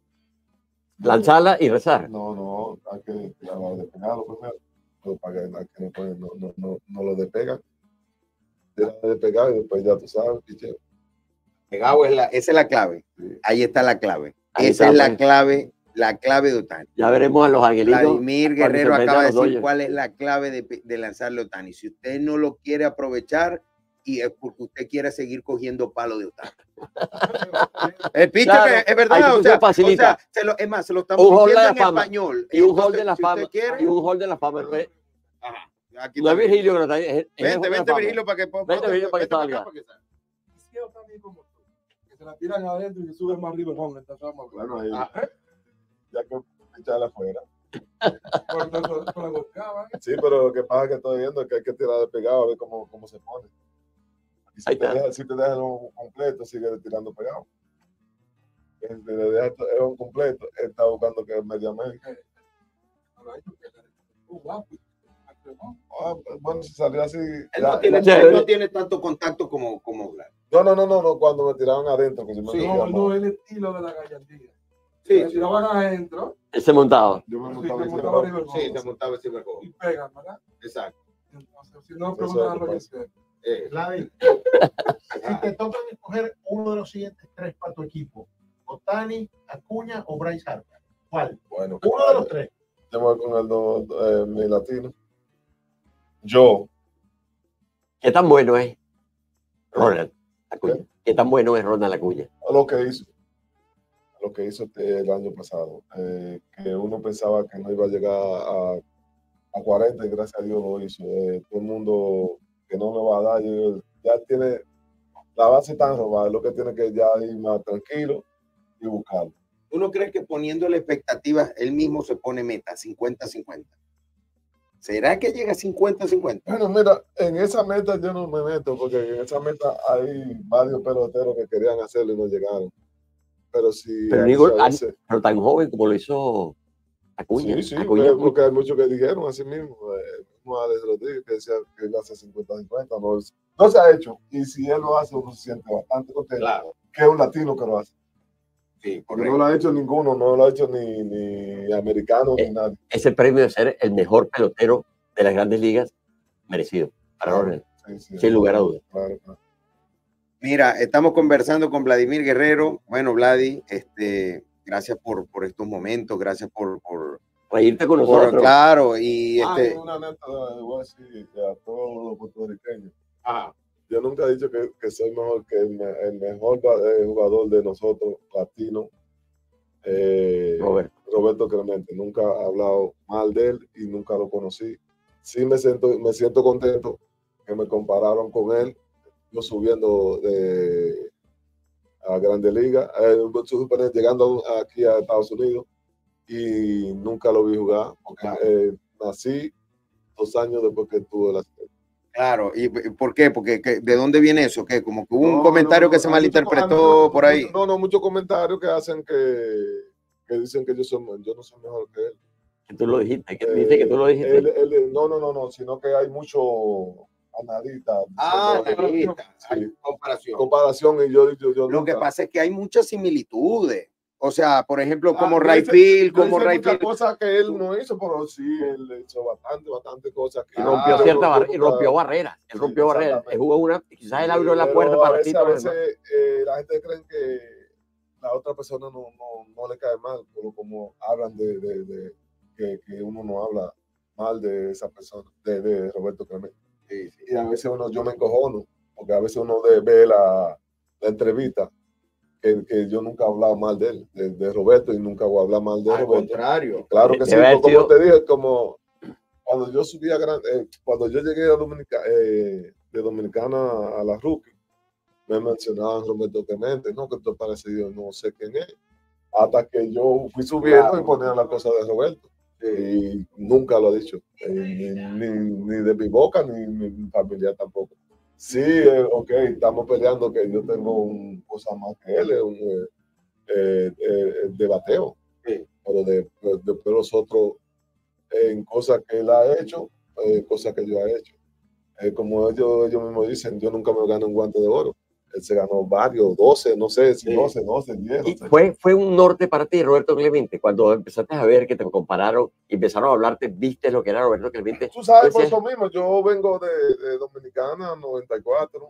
Speaker 3: Lanzarla y rezar.
Speaker 2: No, no, hay que tirarlo de pegarlo primero. Pero para que, hay que no, puede- no, no, no, no lo despegan. Tira de pegar y después ya tú sabes, picheo.
Speaker 1: Pegado es la, esa es la clave.
Speaker 2: Sí.
Speaker 1: Ahí está la clave.
Speaker 3: Ahí
Speaker 1: esa
Speaker 3: está,
Speaker 1: es la
Speaker 3: pues.
Speaker 1: clave, la clave de Ohtani.
Speaker 3: Ya veremos a los angelitos.
Speaker 1: Vladimir
Speaker 3: cuando se
Speaker 1: Guerrero
Speaker 3: enfrenten
Speaker 1: acaba
Speaker 3: a
Speaker 1: de
Speaker 3: los
Speaker 1: decir
Speaker 3: Dodgers.
Speaker 1: cuál es la clave de, de lanzarle a Ohtani. Si usted no lo quiere aprovechar, y es porque usted quiere seguir cogiendo palo de Ohtani. El pitcher,
Speaker 3: Claro,
Speaker 1: que- es
Speaker 3: ahí
Speaker 1: verdad,
Speaker 3: tú
Speaker 1: o
Speaker 3: se
Speaker 1: sea,
Speaker 3: facilita.
Speaker 1: o sea, se lo- es más, se lo estamos
Speaker 3: Un hall de
Speaker 1: diciendo
Speaker 3: la
Speaker 1: en
Speaker 3: fama.
Speaker 1: español.
Speaker 3: Y un hall
Speaker 1: Entonces,
Speaker 3: de la
Speaker 1: si
Speaker 3: fama.
Speaker 1: usted quiere,
Speaker 3: Y un hall de la fama. Entonces,
Speaker 1: ajá, aquí
Speaker 3: no es
Speaker 1: está
Speaker 3: Virgilio que lo está. Es, es el
Speaker 1: Vente,
Speaker 3: hall de la
Speaker 1: vente,
Speaker 3: fama.
Speaker 1: Virgilio, para que po-
Speaker 3: Vente,
Speaker 1: ponte-
Speaker 3: Virgilio, para que
Speaker 1: vente
Speaker 3: salga.
Speaker 1: para que salga.
Speaker 5: Sí, yo también como tú. Que se la tiran adentro y que suben más arriba el home. Está fama,
Speaker 2: Bueno, ahí,
Speaker 1: Ah,
Speaker 2: ya que picharla afuera.
Speaker 5: Por eso, con la buscaban.
Speaker 2: Sí, pero lo que pasa es que estoy viendo es que hay que tirar de pegado a ver cómo, cómo se pone. Y si
Speaker 3: Ahí
Speaker 2: te,
Speaker 3: está.
Speaker 2: deja, si te dejan un completo, sigue tirando pegado. Si te dejas un completo, está buscando que es mediamente.
Speaker 5: Uh, guapo.
Speaker 2: Ah, bueno, si salió así.
Speaker 1: Él
Speaker 2: ya-
Speaker 1: no tiene,
Speaker 2: ya-
Speaker 1: él no tiene tanto contacto como, como Vlad.
Speaker 2: no, no, no, no, no, cuando me tiraban adentro, que yo me
Speaker 1: Sí.
Speaker 2: metía
Speaker 5: No,
Speaker 2: más.
Speaker 5: no, el estilo de la gallardía.
Speaker 1: Sí,
Speaker 5: Se
Speaker 1: sí.
Speaker 5: tiraban adentro
Speaker 3: Ese montado.
Speaker 2: Yo me
Speaker 5: Sí,
Speaker 2: montaba
Speaker 5: te
Speaker 2: en
Speaker 5: montaba
Speaker 2: ese
Speaker 5: arriba el
Speaker 1: Sí,
Speaker 5: home.
Speaker 1: se montaba encima del juego.
Speaker 5: Y pegan, ¿verdad?
Speaker 1: Exacto.
Speaker 5: Entonces, si no,
Speaker 2: Eso
Speaker 5: preguntan
Speaker 2: es
Speaker 5: a
Speaker 2: lo que
Speaker 5: Roger
Speaker 2: pasa.
Speaker 5: Steele.
Speaker 1: Eh,
Speaker 6: Vladi, si te tocan escoger uno de los siguientes tres para tu equipo, Ohtani, Acuña o Bryce Harper, ¿cuál?
Speaker 2: Bueno,
Speaker 6: Uno de los tres.
Speaker 2: yo me voy con el do, eh, mi latino. Yo,
Speaker 3: ¿Qué tan bueno es Ronald Acuña? ¿Qué tan bueno es Ronald Acuña?
Speaker 2: a lo que hizo, a lo que hizo este- el año pasado, eh, que uno pensaba que no iba a llegar a, a cuarenta y gracias a Dios lo hizo. Eh, todo el mundo que no me va a dar, yo- ya tiene la base tan robada, lo que tiene que ya ir más tranquilo y buscarlo.
Speaker 1: ¿Uno cree que poniéndole expectativas, él mismo se pone meta, cincuenta cincuenta? ¿Será que llega a cincuenta cincuenta?
Speaker 2: Bueno, mira, en esa meta yo no me meto, porque en esa meta hay varios peloteros que querían hacerlo y no llegaron. Pero sí,
Speaker 3: Pero,
Speaker 2: a
Speaker 3: digo,
Speaker 2: veces- a
Speaker 3: an-
Speaker 2: veces-
Speaker 3: pero tan joven como lo hizo Acuña.
Speaker 2: sí, sí,
Speaker 3: Acuña
Speaker 2: eh,
Speaker 3: es muy-
Speaker 2: porque hay muchos que dijeron así mismo, eh, el mismo Alex Rodríguez que decía que él hace cincuenta cincuenta, no, es- no se ha hecho, y si él lo hace, uno se siente bastante contento,
Speaker 1: Claro,
Speaker 2: que es un latino que lo hace.
Speaker 1: sí,
Speaker 2: Porque
Speaker 1: correcto.
Speaker 2: no lo ha hecho ninguno, no lo ha hecho ni, ni americano
Speaker 3: Eh,
Speaker 2: ni nadie.
Speaker 3: ese premio de ser el mejor pelotero de las grandes ligas, merecido para
Speaker 2: Claro,
Speaker 3: Ronald,
Speaker 2: sí, sí,
Speaker 3: sin lugar a dudas.
Speaker 2: claro, claro.
Speaker 1: Mira, estamos conversando con Vladimir Guerrero. Bueno, Vladi, este, gracias por, por estos momentos, gracias por, por,
Speaker 3: Reírte con
Speaker 1: por-
Speaker 3: nosotros.
Speaker 1: claro, y
Speaker 2: Ah,
Speaker 1: este,
Speaker 2: y una neta, eh, voy a decir a todos los puertorriqueños.
Speaker 1: ah,
Speaker 2: Yo nunca he dicho que, que soy mejor que el, me- el mejor eh, jugador de nosotros, latino, eh,
Speaker 3: Roberto.
Speaker 2: Roberto Clemente. Nunca he hablado mal de él y nunca lo conocí. Sí me siento, me siento contento que me compararon con él, yo subiendo de, a Grande Liga, eh, super- llegando aquí a Estados Unidos y nunca lo vi jugar, porque
Speaker 1: Claro.
Speaker 2: eh, nací dos años después que tuve la
Speaker 1: claro, ¿y y por qué? Porque que- ¿de dónde viene eso? ¿Qué? Como que hubo un
Speaker 2: No,
Speaker 1: comentario
Speaker 2: no,
Speaker 1: que
Speaker 2: no,
Speaker 1: se
Speaker 2: hay
Speaker 1: malinterpretó
Speaker 2: mucho- hay
Speaker 1: por ahí.
Speaker 2: mucho- No, no, muchos comentarios que hacen que, que dicen que yo, soy, yo no soy mejor que él.
Speaker 3: Que tú lo dijiste, que
Speaker 2: Eh,
Speaker 3: dice que tú lo dijiste.
Speaker 2: él- él- no, no, no, no, sino que hay mucho analista.
Speaker 1: Ah,
Speaker 2: diciendo-
Speaker 1: analista, hay
Speaker 2: sí,
Speaker 1: comparación.
Speaker 2: comparación y yo, yo, yo
Speaker 1: Lo que
Speaker 2: nunca-
Speaker 1: pasa es que hay muchas similitudes. O sea, por ejemplo,
Speaker 2: Ah,
Speaker 1: como
Speaker 2: yo
Speaker 1: Right
Speaker 2: hice-
Speaker 1: Field,
Speaker 2: yo
Speaker 1: como
Speaker 2: hice
Speaker 1: Right
Speaker 2: muchas
Speaker 1: Field.
Speaker 2: cosas que él no hizo, pero sí, él hizo bastante, bastante cosas. Que
Speaker 3: Y rompió
Speaker 1: Ah,
Speaker 3: cierta
Speaker 2: yo
Speaker 3: barrera, y
Speaker 2: nunca-
Speaker 3: rompió barreras. Él
Speaker 2: Sí,
Speaker 3: rompió barreras. Él
Speaker 2: exactamente.
Speaker 3: jugó una, quizás él abrió la
Speaker 2: Pero
Speaker 3: puerta
Speaker 2: a
Speaker 3: para ti.
Speaker 2: veces, a
Speaker 3: todos los demás.
Speaker 2: veces eh, la gente cree que la otra persona no, no, no le cae mal, pero como hablan de, de, de que, que uno no habla mal de esa persona, de, de Roberto Clemente.
Speaker 1: Sí, sí.
Speaker 2: Y a veces uno, yo me encojono, porque a veces uno de- ve la, la entrevista, que, que yo nunca he hablado mal de él, de, de Roberto, y nunca voy a hablar mal de
Speaker 1: Al
Speaker 2: Roberto.
Speaker 1: contrario.
Speaker 2: Claro que
Speaker 3: Debe
Speaker 2: sí,
Speaker 3: haber
Speaker 2: como
Speaker 3: sido-
Speaker 2: te dije, como cuando yo subí a Gran, eh, cuando yo llegué a Dominica, eh, de Dominicana a la Rookie, me mencionaban Roberto Clemente, no, que tú parecido, no sé quién es, hasta que yo fui subiendo
Speaker 1: Claro.
Speaker 2: y ponía la cosa de Roberto, y nunca lo he dicho, eh, ni, ni, ni de mi boca, ni ni mi familiar tampoco. Sí, eh, ok, estamos peleando que yo tengo un cosa más que él, es un eh, eh, eh, de bateo,
Speaker 1: Sí.
Speaker 2: pero de, de, de- pero los otros en cosas que él ha hecho, eh, cosas que yo he hecho. Eh, como ellos, ellos mismos dicen, yo nunca me gané un guante de oro. Él se ganó varios, doce, no sé si
Speaker 1: Sí.
Speaker 2: doce, doce, diez. no
Speaker 3: Y
Speaker 2: sé.
Speaker 3: fue, fue un norte para ti, Roberto Clemente, cuando empezaste a ver que te compararon y empezaron a hablarte, viste lo que era Roberto Clemente.
Speaker 2: Tú sabes, por
Speaker 3: Decías,
Speaker 2: eso mismo, yo vengo de, de Dominicana, noventa y cuatro,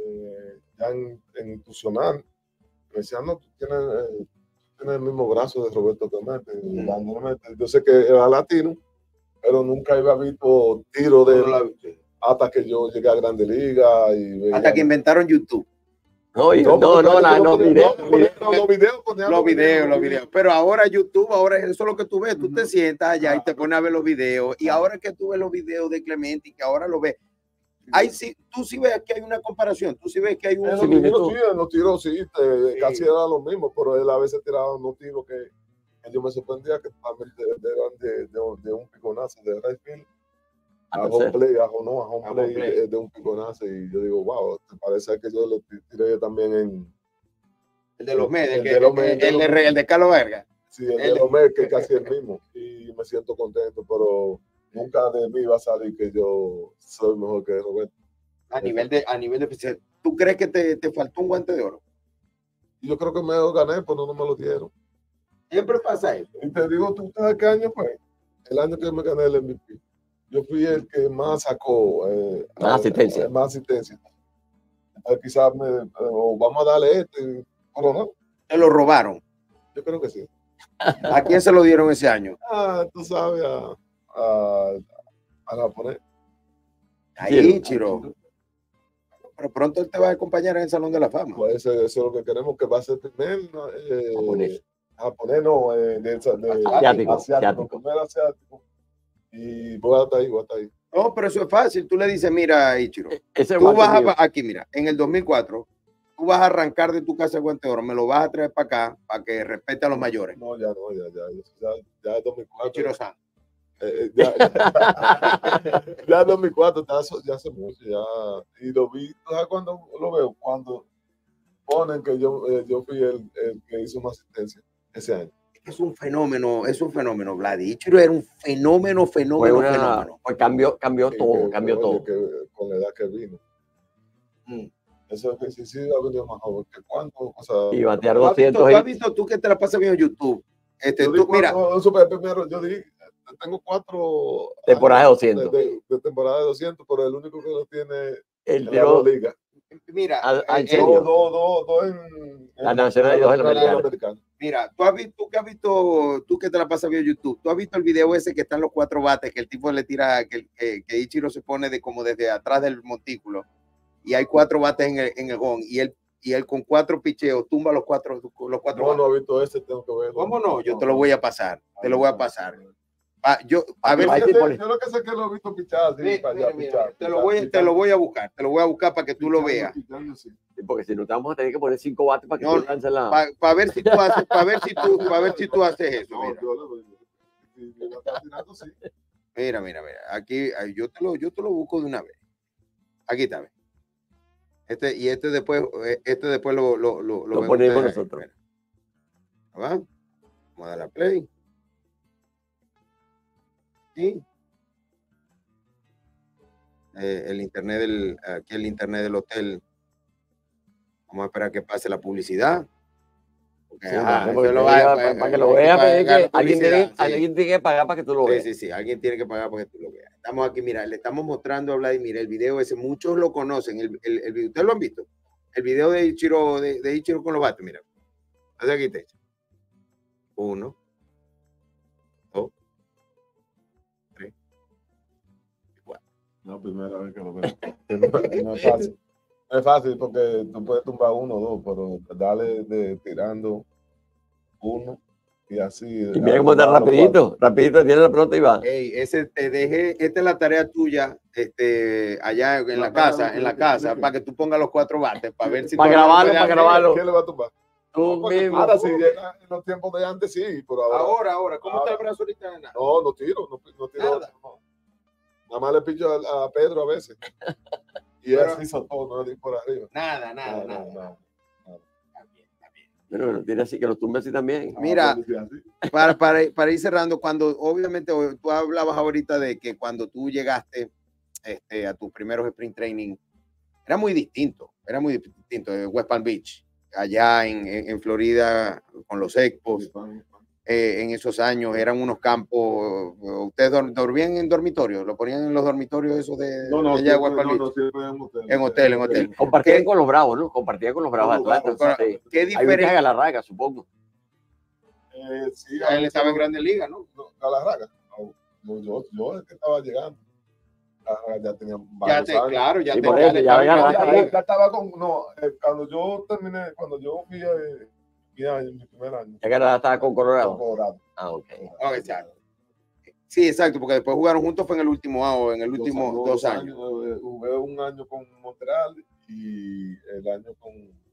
Speaker 2: eh, ya en, en institucional. Me decían, no, tú tienes, eh, tienes el mismo brazo de Roberto Clemente. Y dándole- Yo sé que era latino, pero nunca había visto tiro de
Speaker 1: No la-
Speaker 2: él hasta que yo llegué a Grande Liga. Y veía-
Speaker 1: Hasta que inventaron YouTube.
Speaker 3: no, y-
Speaker 2: No,
Speaker 3: no,
Speaker 2: porque
Speaker 3: no,
Speaker 2: antes
Speaker 3: la-
Speaker 2: yo
Speaker 3: no,
Speaker 2: ponía-
Speaker 3: videos,
Speaker 2: no,
Speaker 3: videos.
Speaker 2: no, los videos ponían
Speaker 1: Los videos, los videos. Pero ahora YouTube, ahora eso es lo que tú ves. Tú te
Speaker 2: Ujú.
Speaker 1: sientas allá y te
Speaker 2: Claro.
Speaker 1: pones a ver los videos. Y
Speaker 2: Claro.
Speaker 1: ahora que tú ves los videos de Clemente y que ahora lo ves, ahí sí, tú sí ves que hay una comparación. Tú sí ves que hay un.
Speaker 2: En los
Speaker 3: similitud.
Speaker 2: tiros, sí, en los tiros sí, te-
Speaker 1: Sí.
Speaker 2: casi era lo mismo, pero él a veces tiraba unos tiros que, que yo me sorprendía que totalmente eran de, de, de un piconazo de right field a
Speaker 3: A
Speaker 2: home
Speaker 3: tercera.
Speaker 2: play, a home, no, a home
Speaker 1: A
Speaker 2: play,
Speaker 1: home play.
Speaker 2: De, de un piconazo, y yo digo, wow, te parece que yo le ti- tiré también en,
Speaker 1: El de los Mets, el,
Speaker 2: El
Speaker 1: que-
Speaker 2: de los
Speaker 1: el-
Speaker 2: Mets,
Speaker 1: el,
Speaker 2: de los
Speaker 1: de-
Speaker 2: Mets.
Speaker 1: el de Carlos Verga.
Speaker 2: sí, el
Speaker 1: El-
Speaker 2: de los Mets, que casi el mismo, y me siento contento, pero nunca de mí va a salir que yo soy mejor que Roberto.
Speaker 1: A nivel de, a nivel de. ¿Tú crees que te, te faltó un guante de oro?
Speaker 2: Y yo creo que me lo gané, pero no me lo dieron.
Speaker 1: Siempre pasa eso.
Speaker 2: Y te digo, ¿tú sabes qué año fue? El año que me gané el M V P. Yo fui el que más sacó. Eh,
Speaker 3: Más asistencia.
Speaker 2: eh, más asistencia. Entonces, quizás me, eh, o vamos a darle este, pero no,
Speaker 1: Te lo robaron.
Speaker 2: yo creo que sí.
Speaker 1: ¿A quién se lo dieron ese año?
Speaker 2: Ah, tú sabes, a, a, al japonés.
Speaker 1: Ahí, Chiro. Pero pronto él te va a acompañar en el Salón de la Fama.
Speaker 2: Pues eso, eso es lo que queremos, que va a ser primer eh,
Speaker 3: Japonés.
Speaker 2: japonés, no, eh, de, de,
Speaker 3: Asiático,
Speaker 2: asiático,
Speaker 3: asiático.
Speaker 2: primer asiático. Y voy hasta ahí, voy hasta ahí.
Speaker 1: No, pero eso es fácil. Tú le dices, mira, Ichiro,
Speaker 3: Ese
Speaker 1: tú
Speaker 3: guante
Speaker 1: vas
Speaker 3: mío.
Speaker 1: a, aquí, mira, en el dos mil cuatro, tú vas a arrancar de tu casa de Guante de Oro, me lo vas a traer para acá, para que respete a los mayores.
Speaker 2: No, ya no, ya, ya, ya, ya es dos mil cuatro.
Speaker 1: Ichiro-san.
Speaker 2: Eh, ya, ya, ya en dos mil cuatro, ya, ya hace mucho, ya. Y lo vi, ¿sabes cuando lo veo? Cuando ponen que yo, eh, yo fui el, el que hizo una asistencia ese año.
Speaker 1: Es un fenómeno, es un fenómeno, Vladi. Ichiro era un fenómeno,
Speaker 3: Fue
Speaker 1: fenómeno,
Speaker 3: una,
Speaker 1: fenómeno.
Speaker 3: pues cambió, cambió
Speaker 2: Que-
Speaker 3: todo,
Speaker 2: que-
Speaker 3: cambió
Speaker 2: oye,
Speaker 3: todo.
Speaker 2: que con la edad que vino.
Speaker 1: Mm.
Speaker 2: Eso es que sí, sí, ha venido más joven. Que cuánto, o sea,
Speaker 3: Y batear
Speaker 1: ¿Tú has visto,
Speaker 3: doscientos
Speaker 1: tú has
Speaker 3: hits.
Speaker 1: visto tú que te la pasas viendo YouTube? Este,
Speaker 2: yo
Speaker 1: tú,
Speaker 2: di
Speaker 1: mira,
Speaker 2: cuatro- supe primero, yo di, tengo cuatro
Speaker 3: Temporadas de
Speaker 2: años
Speaker 3: doscientos.
Speaker 2: De, de- de temporada de doscientos, pero el único que lo tiene
Speaker 3: El
Speaker 2: en las dos
Speaker 3: tiro
Speaker 2: ligas.
Speaker 1: mira,
Speaker 3: al- al
Speaker 1: eh, eh,
Speaker 3: serio.
Speaker 2: Dos, dos, dos, dos en,
Speaker 3: La
Speaker 2: en
Speaker 3: nacional y dos en la
Speaker 2: nacional y
Speaker 3: americana.
Speaker 2: americana.
Speaker 1: mira, tú has visto, tú que has visto, tú que te la pasas viendo YouTube, tú has visto el video ese que están los cuatro bates, que el tipo le tira, que, que, que Ichiro se pone de como desde atrás del montículo y hay cuatro bates en el, en el home y él, y él con cuatro picheos tumba los cuatro, los cuatro
Speaker 2: No,
Speaker 1: bates.
Speaker 2: no he visto ese, tengo que verlo.
Speaker 1: ¿Cómo no? Yo te lo voy a pasar, te lo voy a pasar. Ah, yo, a
Speaker 3: Aquí
Speaker 1: ver,
Speaker 3: va a
Speaker 2: Yo,
Speaker 1: si-
Speaker 3: decir
Speaker 2: sé-
Speaker 3: por-
Speaker 2: yo lo que sé es que lo he visto pichar, sí,
Speaker 1: Mira,
Speaker 2: para
Speaker 1: mira,
Speaker 2: allá,
Speaker 1: mira,
Speaker 2: pichar,
Speaker 1: te lo
Speaker 2: pichar,
Speaker 1: voy, a- te
Speaker 2: pichar,
Speaker 1: lo voy a buscar, te lo voy a buscar para que tú lo
Speaker 2: pichando,
Speaker 1: veas.
Speaker 2: pichando, sí.
Speaker 3: Sí, porque si no te vamos a tener que poner cinco bates para que
Speaker 1: No,
Speaker 3: tú lances la.
Speaker 1: Para ver si tú haces, para ver si tú, para ver si tú haces eso.
Speaker 2: No,
Speaker 1: Mira,
Speaker 2: yo lo veo. Si yo lo estaba tirando, sí.
Speaker 1: mira, mira, mira. Aquí ahí, yo te lo, yo te lo busco de una vez. Aquí está. Ve. Este y este después, eh, este después lo, lo, lo,
Speaker 3: Lo
Speaker 1: ven
Speaker 3: ponemos
Speaker 1: ustedes ahí.
Speaker 3: nosotros.
Speaker 1: Mira. ¿Va? Vamos a darle a play. Sí. Eh, el internet del, aquí el internet del hotel. Vamos a esperar que pase la publicidad. Porque,
Speaker 3: Sí,
Speaker 1: ajá,
Speaker 3: no,
Speaker 1: eso
Speaker 3: porque
Speaker 1: lo
Speaker 3: te
Speaker 1: va-
Speaker 3: diga,
Speaker 1: pues,
Speaker 3: para, para que
Speaker 1: hay
Speaker 3: lo
Speaker 1: que
Speaker 3: veas,
Speaker 1: pagar
Speaker 3: pues, es que
Speaker 1: la
Speaker 3: alguien tiene,
Speaker 1: publicidad, sí.
Speaker 3: alguien tiene que pagar para que tú lo
Speaker 1: Sí,
Speaker 3: veas.
Speaker 1: sí, sí, alguien tiene que pagar para que tú lo veas. Estamos aquí, mira, le estamos mostrando a Vladimir el video ese, muchos lo conocen, el, el, el video, ¿ustedes lo han visto? El video de Ichiro, de, de Ichiro con los bates, mira. Hace aquí te echo. Uno, dos, tres, cuatro.
Speaker 2: No, primera vez que lo veo. No es fácil. No es fácil porque tú puedes tumbar uno o dos, pero dale de tirando uno y así.
Speaker 3: Y mira cómo está rapidito, rapidito, tiene la pelota y va.
Speaker 1: Ey, ese te dejé, esta es la tarea tuya, este, allá en la casa, en la casa, para que tú pongas los cuatro bates, para ver si
Speaker 3: Para
Speaker 1: tú
Speaker 3: grabarlo,
Speaker 1: puedes
Speaker 3: para
Speaker 1: hacer.
Speaker 3: grabarlo.
Speaker 2: ¿Quién le va a tumbar?
Speaker 3: Tú
Speaker 2: No, porque
Speaker 3: mismo.
Speaker 2: ahora sí, llega en los tiempos de antes sí, pero ahora.
Speaker 1: Ahora, ahora, ¿cómo
Speaker 2: Ahora.
Speaker 1: está el brazo ahorita? Nena?
Speaker 2: No, no tiro, no, no tiro.
Speaker 1: Nada.
Speaker 2: No. Nada más le pillo a, a Pedro a veces. Y él
Speaker 1: Pero-
Speaker 2: sí soltó, no le di por arriba.
Speaker 1: Nada, nada,
Speaker 2: No,
Speaker 1: nada.
Speaker 2: no, no.
Speaker 1: Está bien, está bien.
Speaker 3: Pero no tiene así que los tumbe así también.
Speaker 1: Mira,
Speaker 2: Ah, pues, sí, así.
Speaker 1: Para, para, para ir cerrando, cuando obviamente tú hablabas ahorita de que cuando tú llegaste este, a tus primeros sprint training, era muy distinto, era muy distinto de West Palm Beach, allá en, en, en Florida con los Expos, eh, en esos años eran unos campos, ustedes dor- dormían en dormitorios, lo ponían en los dormitorios esos de,
Speaker 2: No, no,
Speaker 1: de allá de
Speaker 2: siempre,
Speaker 1: West Palm
Speaker 2: no,
Speaker 1: Beach.
Speaker 2: no, siempre en hotel.
Speaker 1: En hotel, en hotel.
Speaker 3: Compartían
Speaker 1: ¿Qué?
Speaker 3: con los bravos, ¿no? Compartían con los bravos
Speaker 2: Con los
Speaker 3: atletas.
Speaker 2: bravos,
Speaker 3: Sí.
Speaker 1: ¿Qué
Speaker 3: Hay un que
Speaker 1: diferencia?
Speaker 3: haga la raga, supongo.
Speaker 2: Eh, sí,
Speaker 1: Él estaba en Grandes Ligas, ¿no?
Speaker 2: No, Galarraga. No, no, yo, yo es que estaba llegando. Galarraga ya tenía
Speaker 1: Ya
Speaker 2: varios
Speaker 1: te,
Speaker 2: años.
Speaker 1: claro, ya
Speaker 3: Sí,
Speaker 1: te
Speaker 3: por
Speaker 1: ya
Speaker 3: eso,
Speaker 1: le
Speaker 3: ya
Speaker 1: estaba
Speaker 3: venga,
Speaker 1: en
Speaker 2: Ya,
Speaker 1: Grandes
Speaker 3: venga,
Speaker 2: ya-
Speaker 1: Ligas.
Speaker 2: ya estaba con, no, eh, cuando yo terminé, cuando yo fui a eh, mi año, mi primer año,
Speaker 3: Ya que ahora estaba con
Speaker 2: en
Speaker 3: Colorado.
Speaker 2: Colorado.
Speaker 3: Ah, ok.
Speaker 1: Oh, exacto. Sí, exacto, porque después jugaron juntos fue en el último año, en el último
Speaker 2: Dos-
Speaker 1: dos,
Speaker 2: dos
Speaker 1: años.
Speaker 2: eh, jugué un año con Montreal y el año con.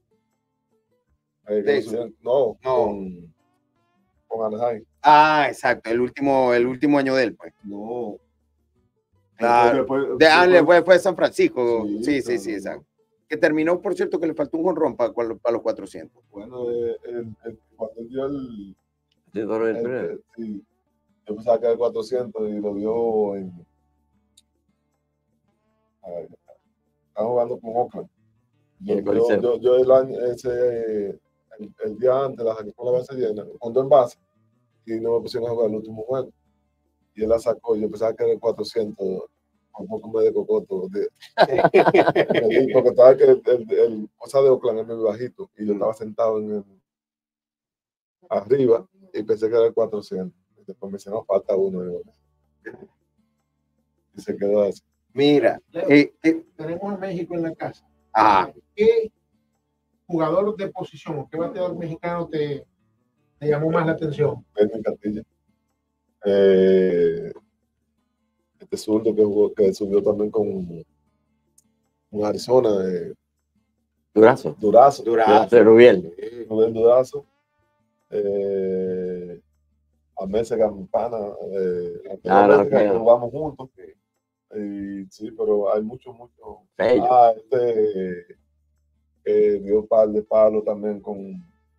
Speaker 2: eh,
Speaker 1: Texas.
Speaker 2: no,
Speaker 1: No.
Speaker 2: con, con Anaheim.
Speaker 1: Ah, exacto, el último, el último año de él, pues.
Speaker 2: No.
Speaker 1: Claro.
Speaker 2: Después-
Speaker 1: De, ah,
Speaker 2: después-
Speaker 1: fue, fue San Francisco.
Speaker 2: Sí,
Speaker 1: Sí, sí,
Speaker 2: claro,
Speaker 1: sí,
Speaker 2: no.
Speaker 1: exacto. Que terminó, por cierto, que le faltó un jonrón para, para los cuatrocientos.
Speaker 2: Bueno, eh, el- el- cuando él dio el.
Speaker 3: Sí, todo el
Speaker 2: el-
Speaker 3: primero.
Speaker 2: el- sí, yo pensaba que era el cuatrocientos y lo dio en. A ver, estaba jugando con Oakland.
Speaker 3: Y el
Speaker 2: Yo, yo,
Speaker 3: Coliseo.
Speaker 2: yo, yo el año, ese, el, el día antes, la saqué con la base llena, con dos envases, y no me pusieron a jugar el último juego. Y él la sacó, y yo pensaba que era el cuatrocientos, un poco me de cocoto. De, de- porque estaba que el, el, el cosa de Oakland es muy bajito, y yo estaba sentado en el, arriba, y pensé que era el cuatrocientos. Y después me dice, no, falta uno. Y, yo, y se quedó así.
Speaker 1: Mira,
Speaker 6: Leo,
Speaker 1: eh, eh,
Speaker 6: tenemos a México en la casa.
Speaker 1: ajá.
Speaker 6: ¿Qué jugador de posición o qué bateador mexicano te, te llamó más la atención?
Speaker 2: Benny Castilla. Eh, este zurdo que jugó, que subió también con, con Arizona, eh,
Speaker 3: Durazo.
Speaker 2: Durazo,
Speaker 1: Durazo.
Speaker 3: De Rubiel.
Speaker 2: Rubén Durazo, eh, a Mese Campana, eh,
Speaker 3: Claro,
Speaker 2: anteriormente que
Speaker 3: claro.
Speaker 2: jugamos juntos. Y sí, pero hay mucho, mucho.
Speaker 3: Bello.
Speaker 2: Ah, este eh, dio par de palos también con,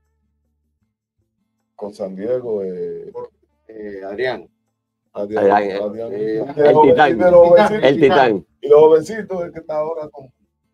Speaker 2: con San Diego. Eh,
Speaker 1: Eh, Adrián.
Speaker 2: Adrián,
Speaker 3: Adrián, eh.
Speaker 2: Adrián.
Speaker 1: Eh,
Speaker 2: Y de
Speaker 3: el
Speaker 2: joven-
Speaker 3: titán.
Speaker 2: y de los jovencitos-
Speaker 3: El titán.
Speaker 2: y los jovencitos el que está ahora con,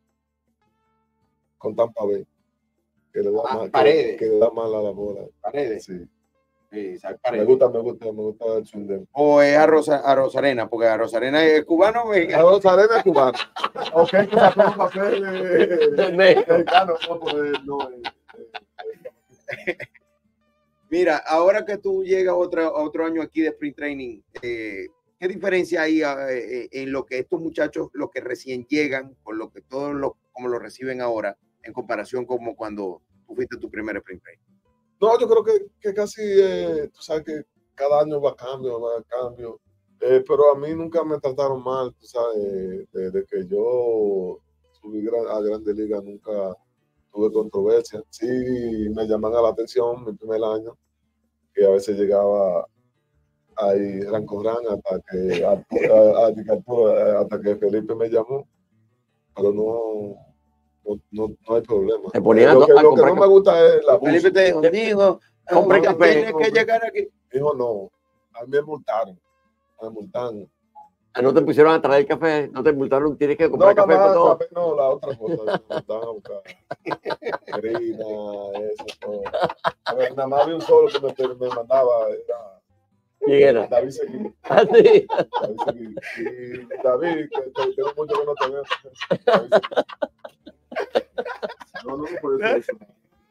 Speaker 2: con Tampa Bay. Que le da
Speaker 1: Ah,
Speaker 2: más, que,
Speaker 1: Paredes.
Speaker 2: que le da más a la bola.
Speaker 1: Paredes.
Speaker 2: Sí.
Speaker 1: Sí, Isaac
Speaker 2: Me
Speaker 1: Paredes.
Speaker 2: gusta, me gusta, me gusta el swing de él.
Speaker 1: O es a, Rosa, a Rosarena, porque a Rosarena es cubano o mexicano.
Speaker 2: Carlos Arena es cubano. Ok, que sacó un papel
Speaker 3: De
Speaker 2: de
Speaker 3: México.
Speaker 2: mexicano, no, pues, no, eh, eh,
Speaker 1: Mira, ahora que tú llegas otro, otro año aquí de Sprint Training, eh, ¿qué diferencia hay eh, en lo que estos muchachos, los que recién llegan, con lo que todos los, como lo reciben ahora, en comparación como cuando tú fuiste tu primer Sprint Training?
Speaker 2: No, yo creo que, que casi, eh, tú sabes que cada año va a cambio, va a cambio. Eh, pero a mí nunca me trataron mal, tú sabes, desde que yo subí gran- a Grande Liga nunca tuve controversia. Sí, me llaman a la atención mi primer año, que a veces llegaba ahí ran con ran hasta que, a- a- a- hasta que Felipe me llamó, pero no, no, no, no hay problema.
Speaker 3: Te ponían
Speaker 2: Eh,
Speaker 3: a
Speaker 2: lo
Speaker 3: to-
Speaker 2: que,
Speaker 3: a
Speaker 2: lo que
Speaker 3: comprar
Speaker 2: no me
Speaker 3: café.
Speaker 2: gusta es la
Speaker 1: Felipe te dijo, dijo,
Speaker 3: Compre
Speaker 1: "Ah,
Speaker 3: café".
Speaker 1: tienes que llegar aquí.
Speaker 2: Dijo, no, a mí me multaron, me multaron.
Speaker 3: Ah, no te pusieron a traer café, no te multaron, tienes que
Speaker 2: No,
Speaker 3: comprar
Speaker 2: nada
Speaker 3: café para
Speaker 2: más,
Speaker 3: todo.
Speaker 2: café, no, la otra cosa, me multaban a buscar harina, eso, todo. A ver, nada más había un solo que me, me mandaba, era
Speaker 3: ¿Quién era?
Speaker 2: David Seguí.
Speaker 3: Ah, sí.
Speaker 2: David Seguí. Y David, que te- tengo mucho que no te veo. David Seguí. No, no, por eso. eso.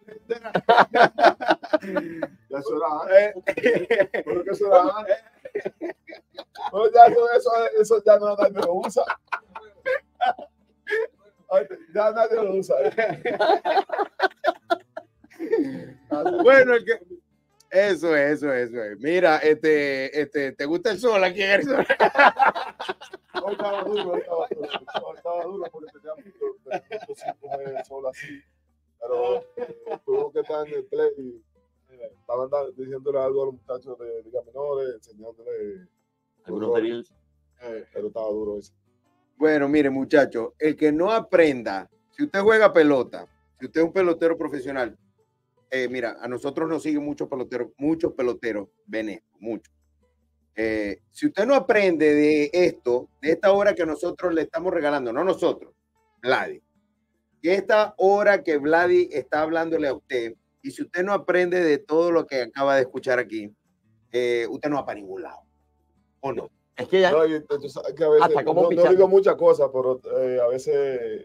Speaker 2: Ya eso era antes. Creo que eso era antes. No, ya eso, eso, eso ya no nadie lo usa. Ay, ya nadie lo usa.
Speaker 1: Bueno, el que... eso es, eso es, eso es. Mira, este, este, ¿te gusta el sol aquí en Arizona?
Speaker 2: Hoy estaba duro, hoy estaba duro. Hoy estaba duro porque tenía mucho, mucho sin coger sol así. Pero tuvo que estar en el play y eh, estaban da- diciéndole algo a los muchachos de Liga Menores, enseñándole.
Speaker 3: Algunos drills.
Speaker 2: Eh, pero estaba duro eso.
Speaker 1: Bueno, mire, muchachos, el que no aprenda, si usted juega pelota, si usted es un pelotero profesional, eh, mira, a nosotros nos siguen muchos peloteros, muchos peloteros, ven esto, muchos. Eh, si usted no aprende de esto, de esta hora que nosotros le estamos regalando, no nosotros, Vladi, que esta hora que Vladi está hablándole a usted, y si usted no aprende de todo lo que acaba de escuchar aquí, eh, usted no va para ningún lado, ¿o no?
Speaker 3: Es que ya,
Speaker 2: No, y, entonces, es que a veces,
Speaker 3: Hasta cómo
Speaker 2: no, no
Speaker 3: pichar.
Speaker 2: digo muchas cosas, pero eh, a veces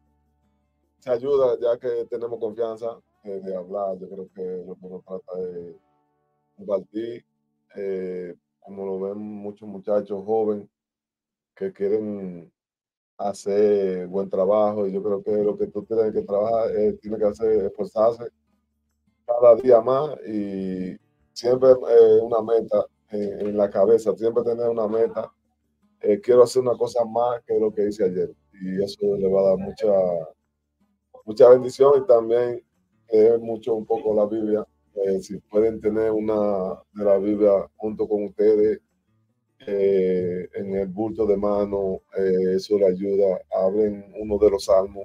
Speaker 2: se ayuda ya que tenemos confianza eh, de hablar. Yo creo que lo que uno trata de compartir, eh, como lo ven muchos muchachos jóvenes que quieren hacer buen trabajo, y yo creo que lo que tú tienes que trabajar, eh, tienes que hacer, esforzarse cada día más y siempre eh, una meta eh, en la cabeza, siempre tener una meta. Eh, quiero hacer una cosa más que lo que hice ayer, y eso le va a dar mucha, mucha bendición, y también leer mucho un poco la Biblia. Eh, si pueden tener una de la Biblia junto con ustedes eh, en el bulto de mano, eh, eso le ayuda. Hablen uno de los salmos,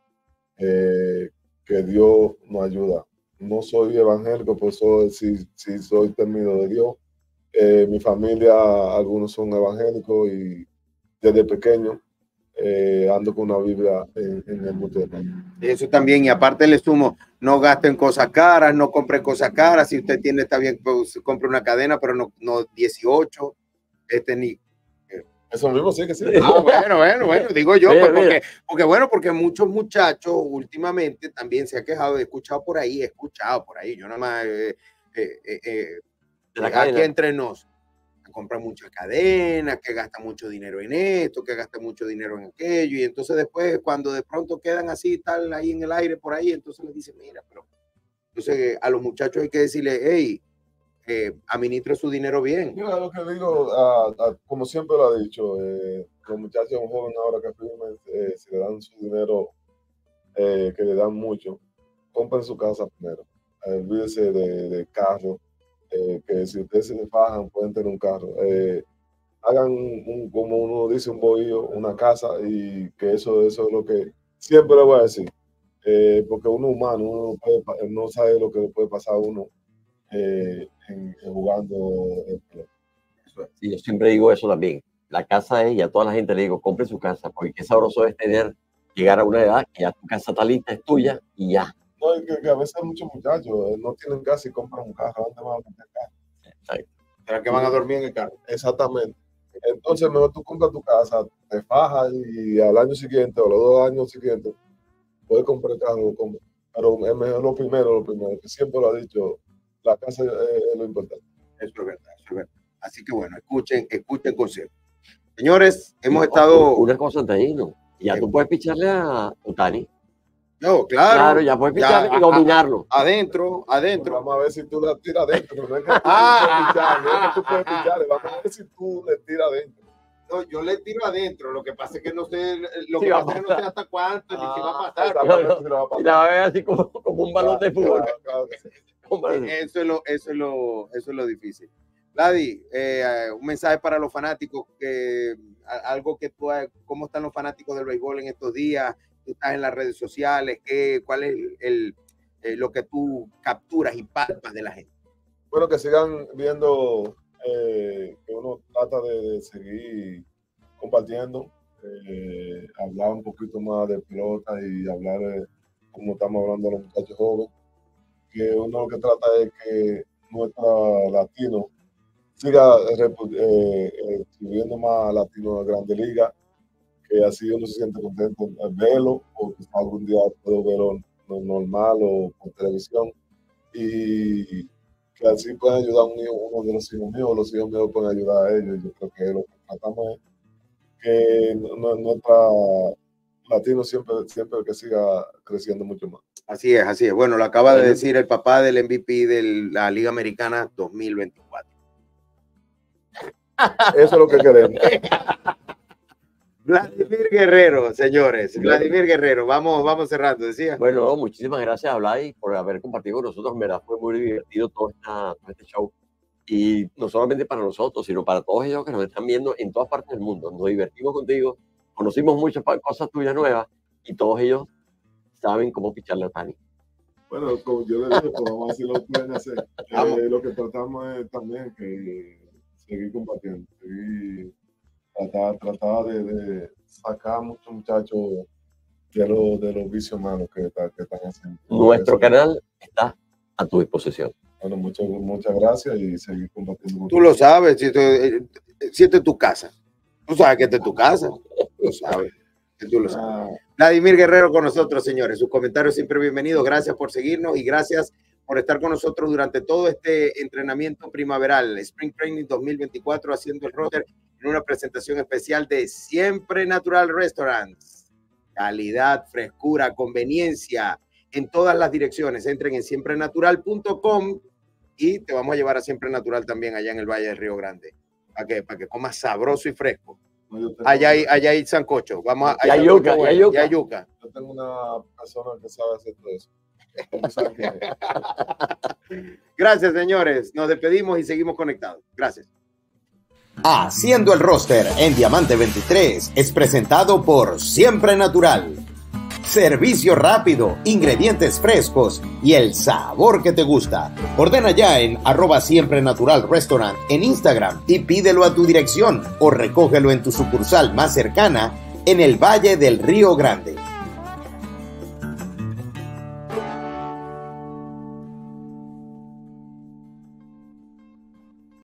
Speaker 2: eh, que Dios nos ayuda. No soy evangélico, pues soy, sí, sí soy temido de Dios. Eh, mi familia, algunos son evangélicos, y desde pequeño eh, ando con una Biblia en, en el bulto de mano.
Speaker 1: Eso también, y aparte le sumo, no gasten cosas caras, no compren cosas caras. Si usted tiene, está bien, pues compre una cadena, pero no, no dieciocho, este ni.
Speaker 2: Eso mismo, sí que sí.
Speaker 1: Ah, bueno, bueno, bueno, digo yo,
Speaker 3: Mira,
Speaker 1: pues,
Speaker 3: mira.
Speaker 1: porque, porque bueno, porque muchos muchachos últimamente también se han quejado, he escuchado por ahí, he escuchado por ahí, yo nada más, eh, eh, eh, eh,
Speaker 3: de la
Speaker 1: aquí
Speaker 3: cadena.
Speaker 1: entre nos, compran muchas cadenas, que gastan mucho dinero en esto, que gastan mucho dinero en aquello, y entonces después cuando de pronto quedan así, tal, ahí en el aire por ahí, entonces les dicen, mira, pero entonces a los muchachos hay que decirle, hey, eh, administre su dinero bien.
Speaker 2: Mira, lo que digo, a, a, como siempre lo ha dicho, eh, los muchachos jóvenes ahora que firmen, eh, si le dan su dinero, eh, que le dan mucho, compren su casa primero, eh, olvídese de, de carro, eh, que si ustedes se fajan pueden tener un carro, eh, hagan un, como uno dice, un bohío, una casa, y que eso, eso es lo que siempre le voy a decir, eh, porque uno humano, uno puede, no sabe lo que le puede pasar a uno eh, en, en jugando el pelota.
Speaker 3: Sí, yo siempre digo eso también. La casa es, y a toda la gente le digo, compre su casa, porque qué sabroso es tener, llegar a una edad que ya tu casa está lista, es tuya y ya.
Speaker 2: No, y que, que a veces muchos muchachos eh, no tienen casa y compran un carro. ¿Dónde van a comprar carro?
Speaker 3: Exacto.
Speaker 1: ¿Será que van a dormir en el carro?
Speaker 2: Exactamente. Entonces, mejor tú compras tu casa, te fajas y al año siguiente o los dos años siguientes puedes comprar el carro. Compras. Pero es mejor lo primero, lo primero, que siempre lo ha dicho, la casa es, es lo importante.
Speaker 1: Eso es verdad, eso es verdad. Así que bueno, escuchen, escuchen consejos. Señores, hemos estado...
Speaker 3: Una cosa antes de irnos. Ya tú puedes picharle a Ohtani.
Speaker 1: No, claro.
Speaker 3: Claro, ya puedes picharle y dominarlo.
Speaker 1: Adentro, adentro.
Speaker 2: Vamos a ver si tú la tiras adentro. No es que tú puedes pichar, no es que tú puedes picharle. Vamos a ver si tú le tiras adentro.
Speaker 1: No, yo le tiro adentro. Lo que pasa es que no sé, lo
Speaker 3: Sí,
Speaker 1: que
Speaker 3: va a
Speaker 1: pasa es que no sé hasta cuánto, ni si va a pasar.
Speaker 2: Exactamente, si lo va a
Speaker 3: Y
Speaker 2: pasar.
Speaker 3: la va a ver así como, como un balón de fútbol.
Speaker 2: Claro, claro que sí.
Speaker 3: Como-
Speaker 1: Eso es lo, eso es lo, eso es lo difícil. Ladi, eh, un mensaje para los fanáticos, que algo que tú, ¿cómo están los fanáticos del béisbol en estos días? Tú estás en las redes sociales, ¿qué, cuál es el, el, eh, lo que tú capturas y palpas de la gente?
Speaker 2: Bueno, que sigan viendo, eh, que uno trata de, de seguir compartiendo, eh, hablar un poquito más de pelota y hablar eh, como estamos hablando de los muchachos jóvenes, que uno lo que trata es que nuestro latino siga eh, eh, escribiendo más latino de Grande Liga, que así uno se siente contento al verlo, o quizá algún día puedo verlo no, normal o por televisión, y que así puedan ayudar a un hijo, uno de los hijos míos, o los hijos míos pueden ayudar a ellos. Yo creo que lo que tratamos es que no, nuestra latino siempre, siempre que siga creciendo mucho más.
Speaker 1: Así es, así es. Bueno, lo acaba de decir el papá del M V P de la Liga Americana dos mil veinticuatro.
Speaker 2: Eso es lo que queremos.
Speaker 1: Vladimir Guerrero, señores. Vladimir Guerrero. Vamos, vamos cerrando, decía.
Speaker 3: Bueno, muchísimas gracias a Vladi por haber compartido con nosotros. En verdad fue muy divertido todo, esta, todo este show. Y no solamente para nosotros, sino para todos ellos que nos están viendo en todas partes del mundo. Nos divertimos contigo, conocimos muchas cosas tuyas nuevas y todos ellos saben cómo picharle a Ohtani.
Speaker 2: Bueno, como yo le dije, pues vamos a ver si lo pueden hacer. Eh, lo que tratamos es también que seguir compartiendo, seguir tratar, tratar de, de sacar a muchos muchachos de, lo, de los vicios malos que, que están haciendo.
Speaker 3: Nuestro
Speaker 2: Eso.
Speaker 3: canal está a tu disposición.
Speaker 2: Bueno, muchas, muchas gracias y seguir compartiendo.
Speaker 1: Tú lo sabes, si esto, eh, si esto es tu casa. Tú sabes que esta es tu casa. Tú sabes. Que tú lo sabes.
Speaker 2: Ah,
Speaker 1: Vladimir Guerrero con nosotros, señores. Sus comentarios siempre bienvenidos. Gracias por seguirnos y gracias por estar con nosotros durante todo este entrenamiento primaveral, Spring Training dos mil veinticuatro, haciendo el roster en una presentación especial de Siempre Natural Restaurants. Calidad, frescura, conveniencia en todas las direcciones. Entren en siempre natural punto com y te vamos a llevar a Siempre Natural también allá en el Valle del Río Grande. ¿Para qué? Para que comas sabroso y fresco.
Speaker 2: no, yo tengo-
Speaker 1: Allá hay, allá hay sancocho. Vamos a,
Speaker 3: Y hay yuca, y hay yuca.
Speaker 1: y hay yuca.
Speaker 2: Yo tengo una persona que sabe hacer todo eso. Tú sabes quién es.
Speaker 1: Gracias, señores. Nos despedimos y seguimos conectados. Gracias.
Speaker 4: Haciendo el roster en Diamante veintitrés es presentado por Siempre Natural. Servicio rápido, ingredientes frescos y el sabor que te gusta. Ordena ya en arroba Siempre Natural Restaurant en Instagram y pídelo a tu dirección o recógelo en tu sucursal más cercana en el Valle del Río Grande.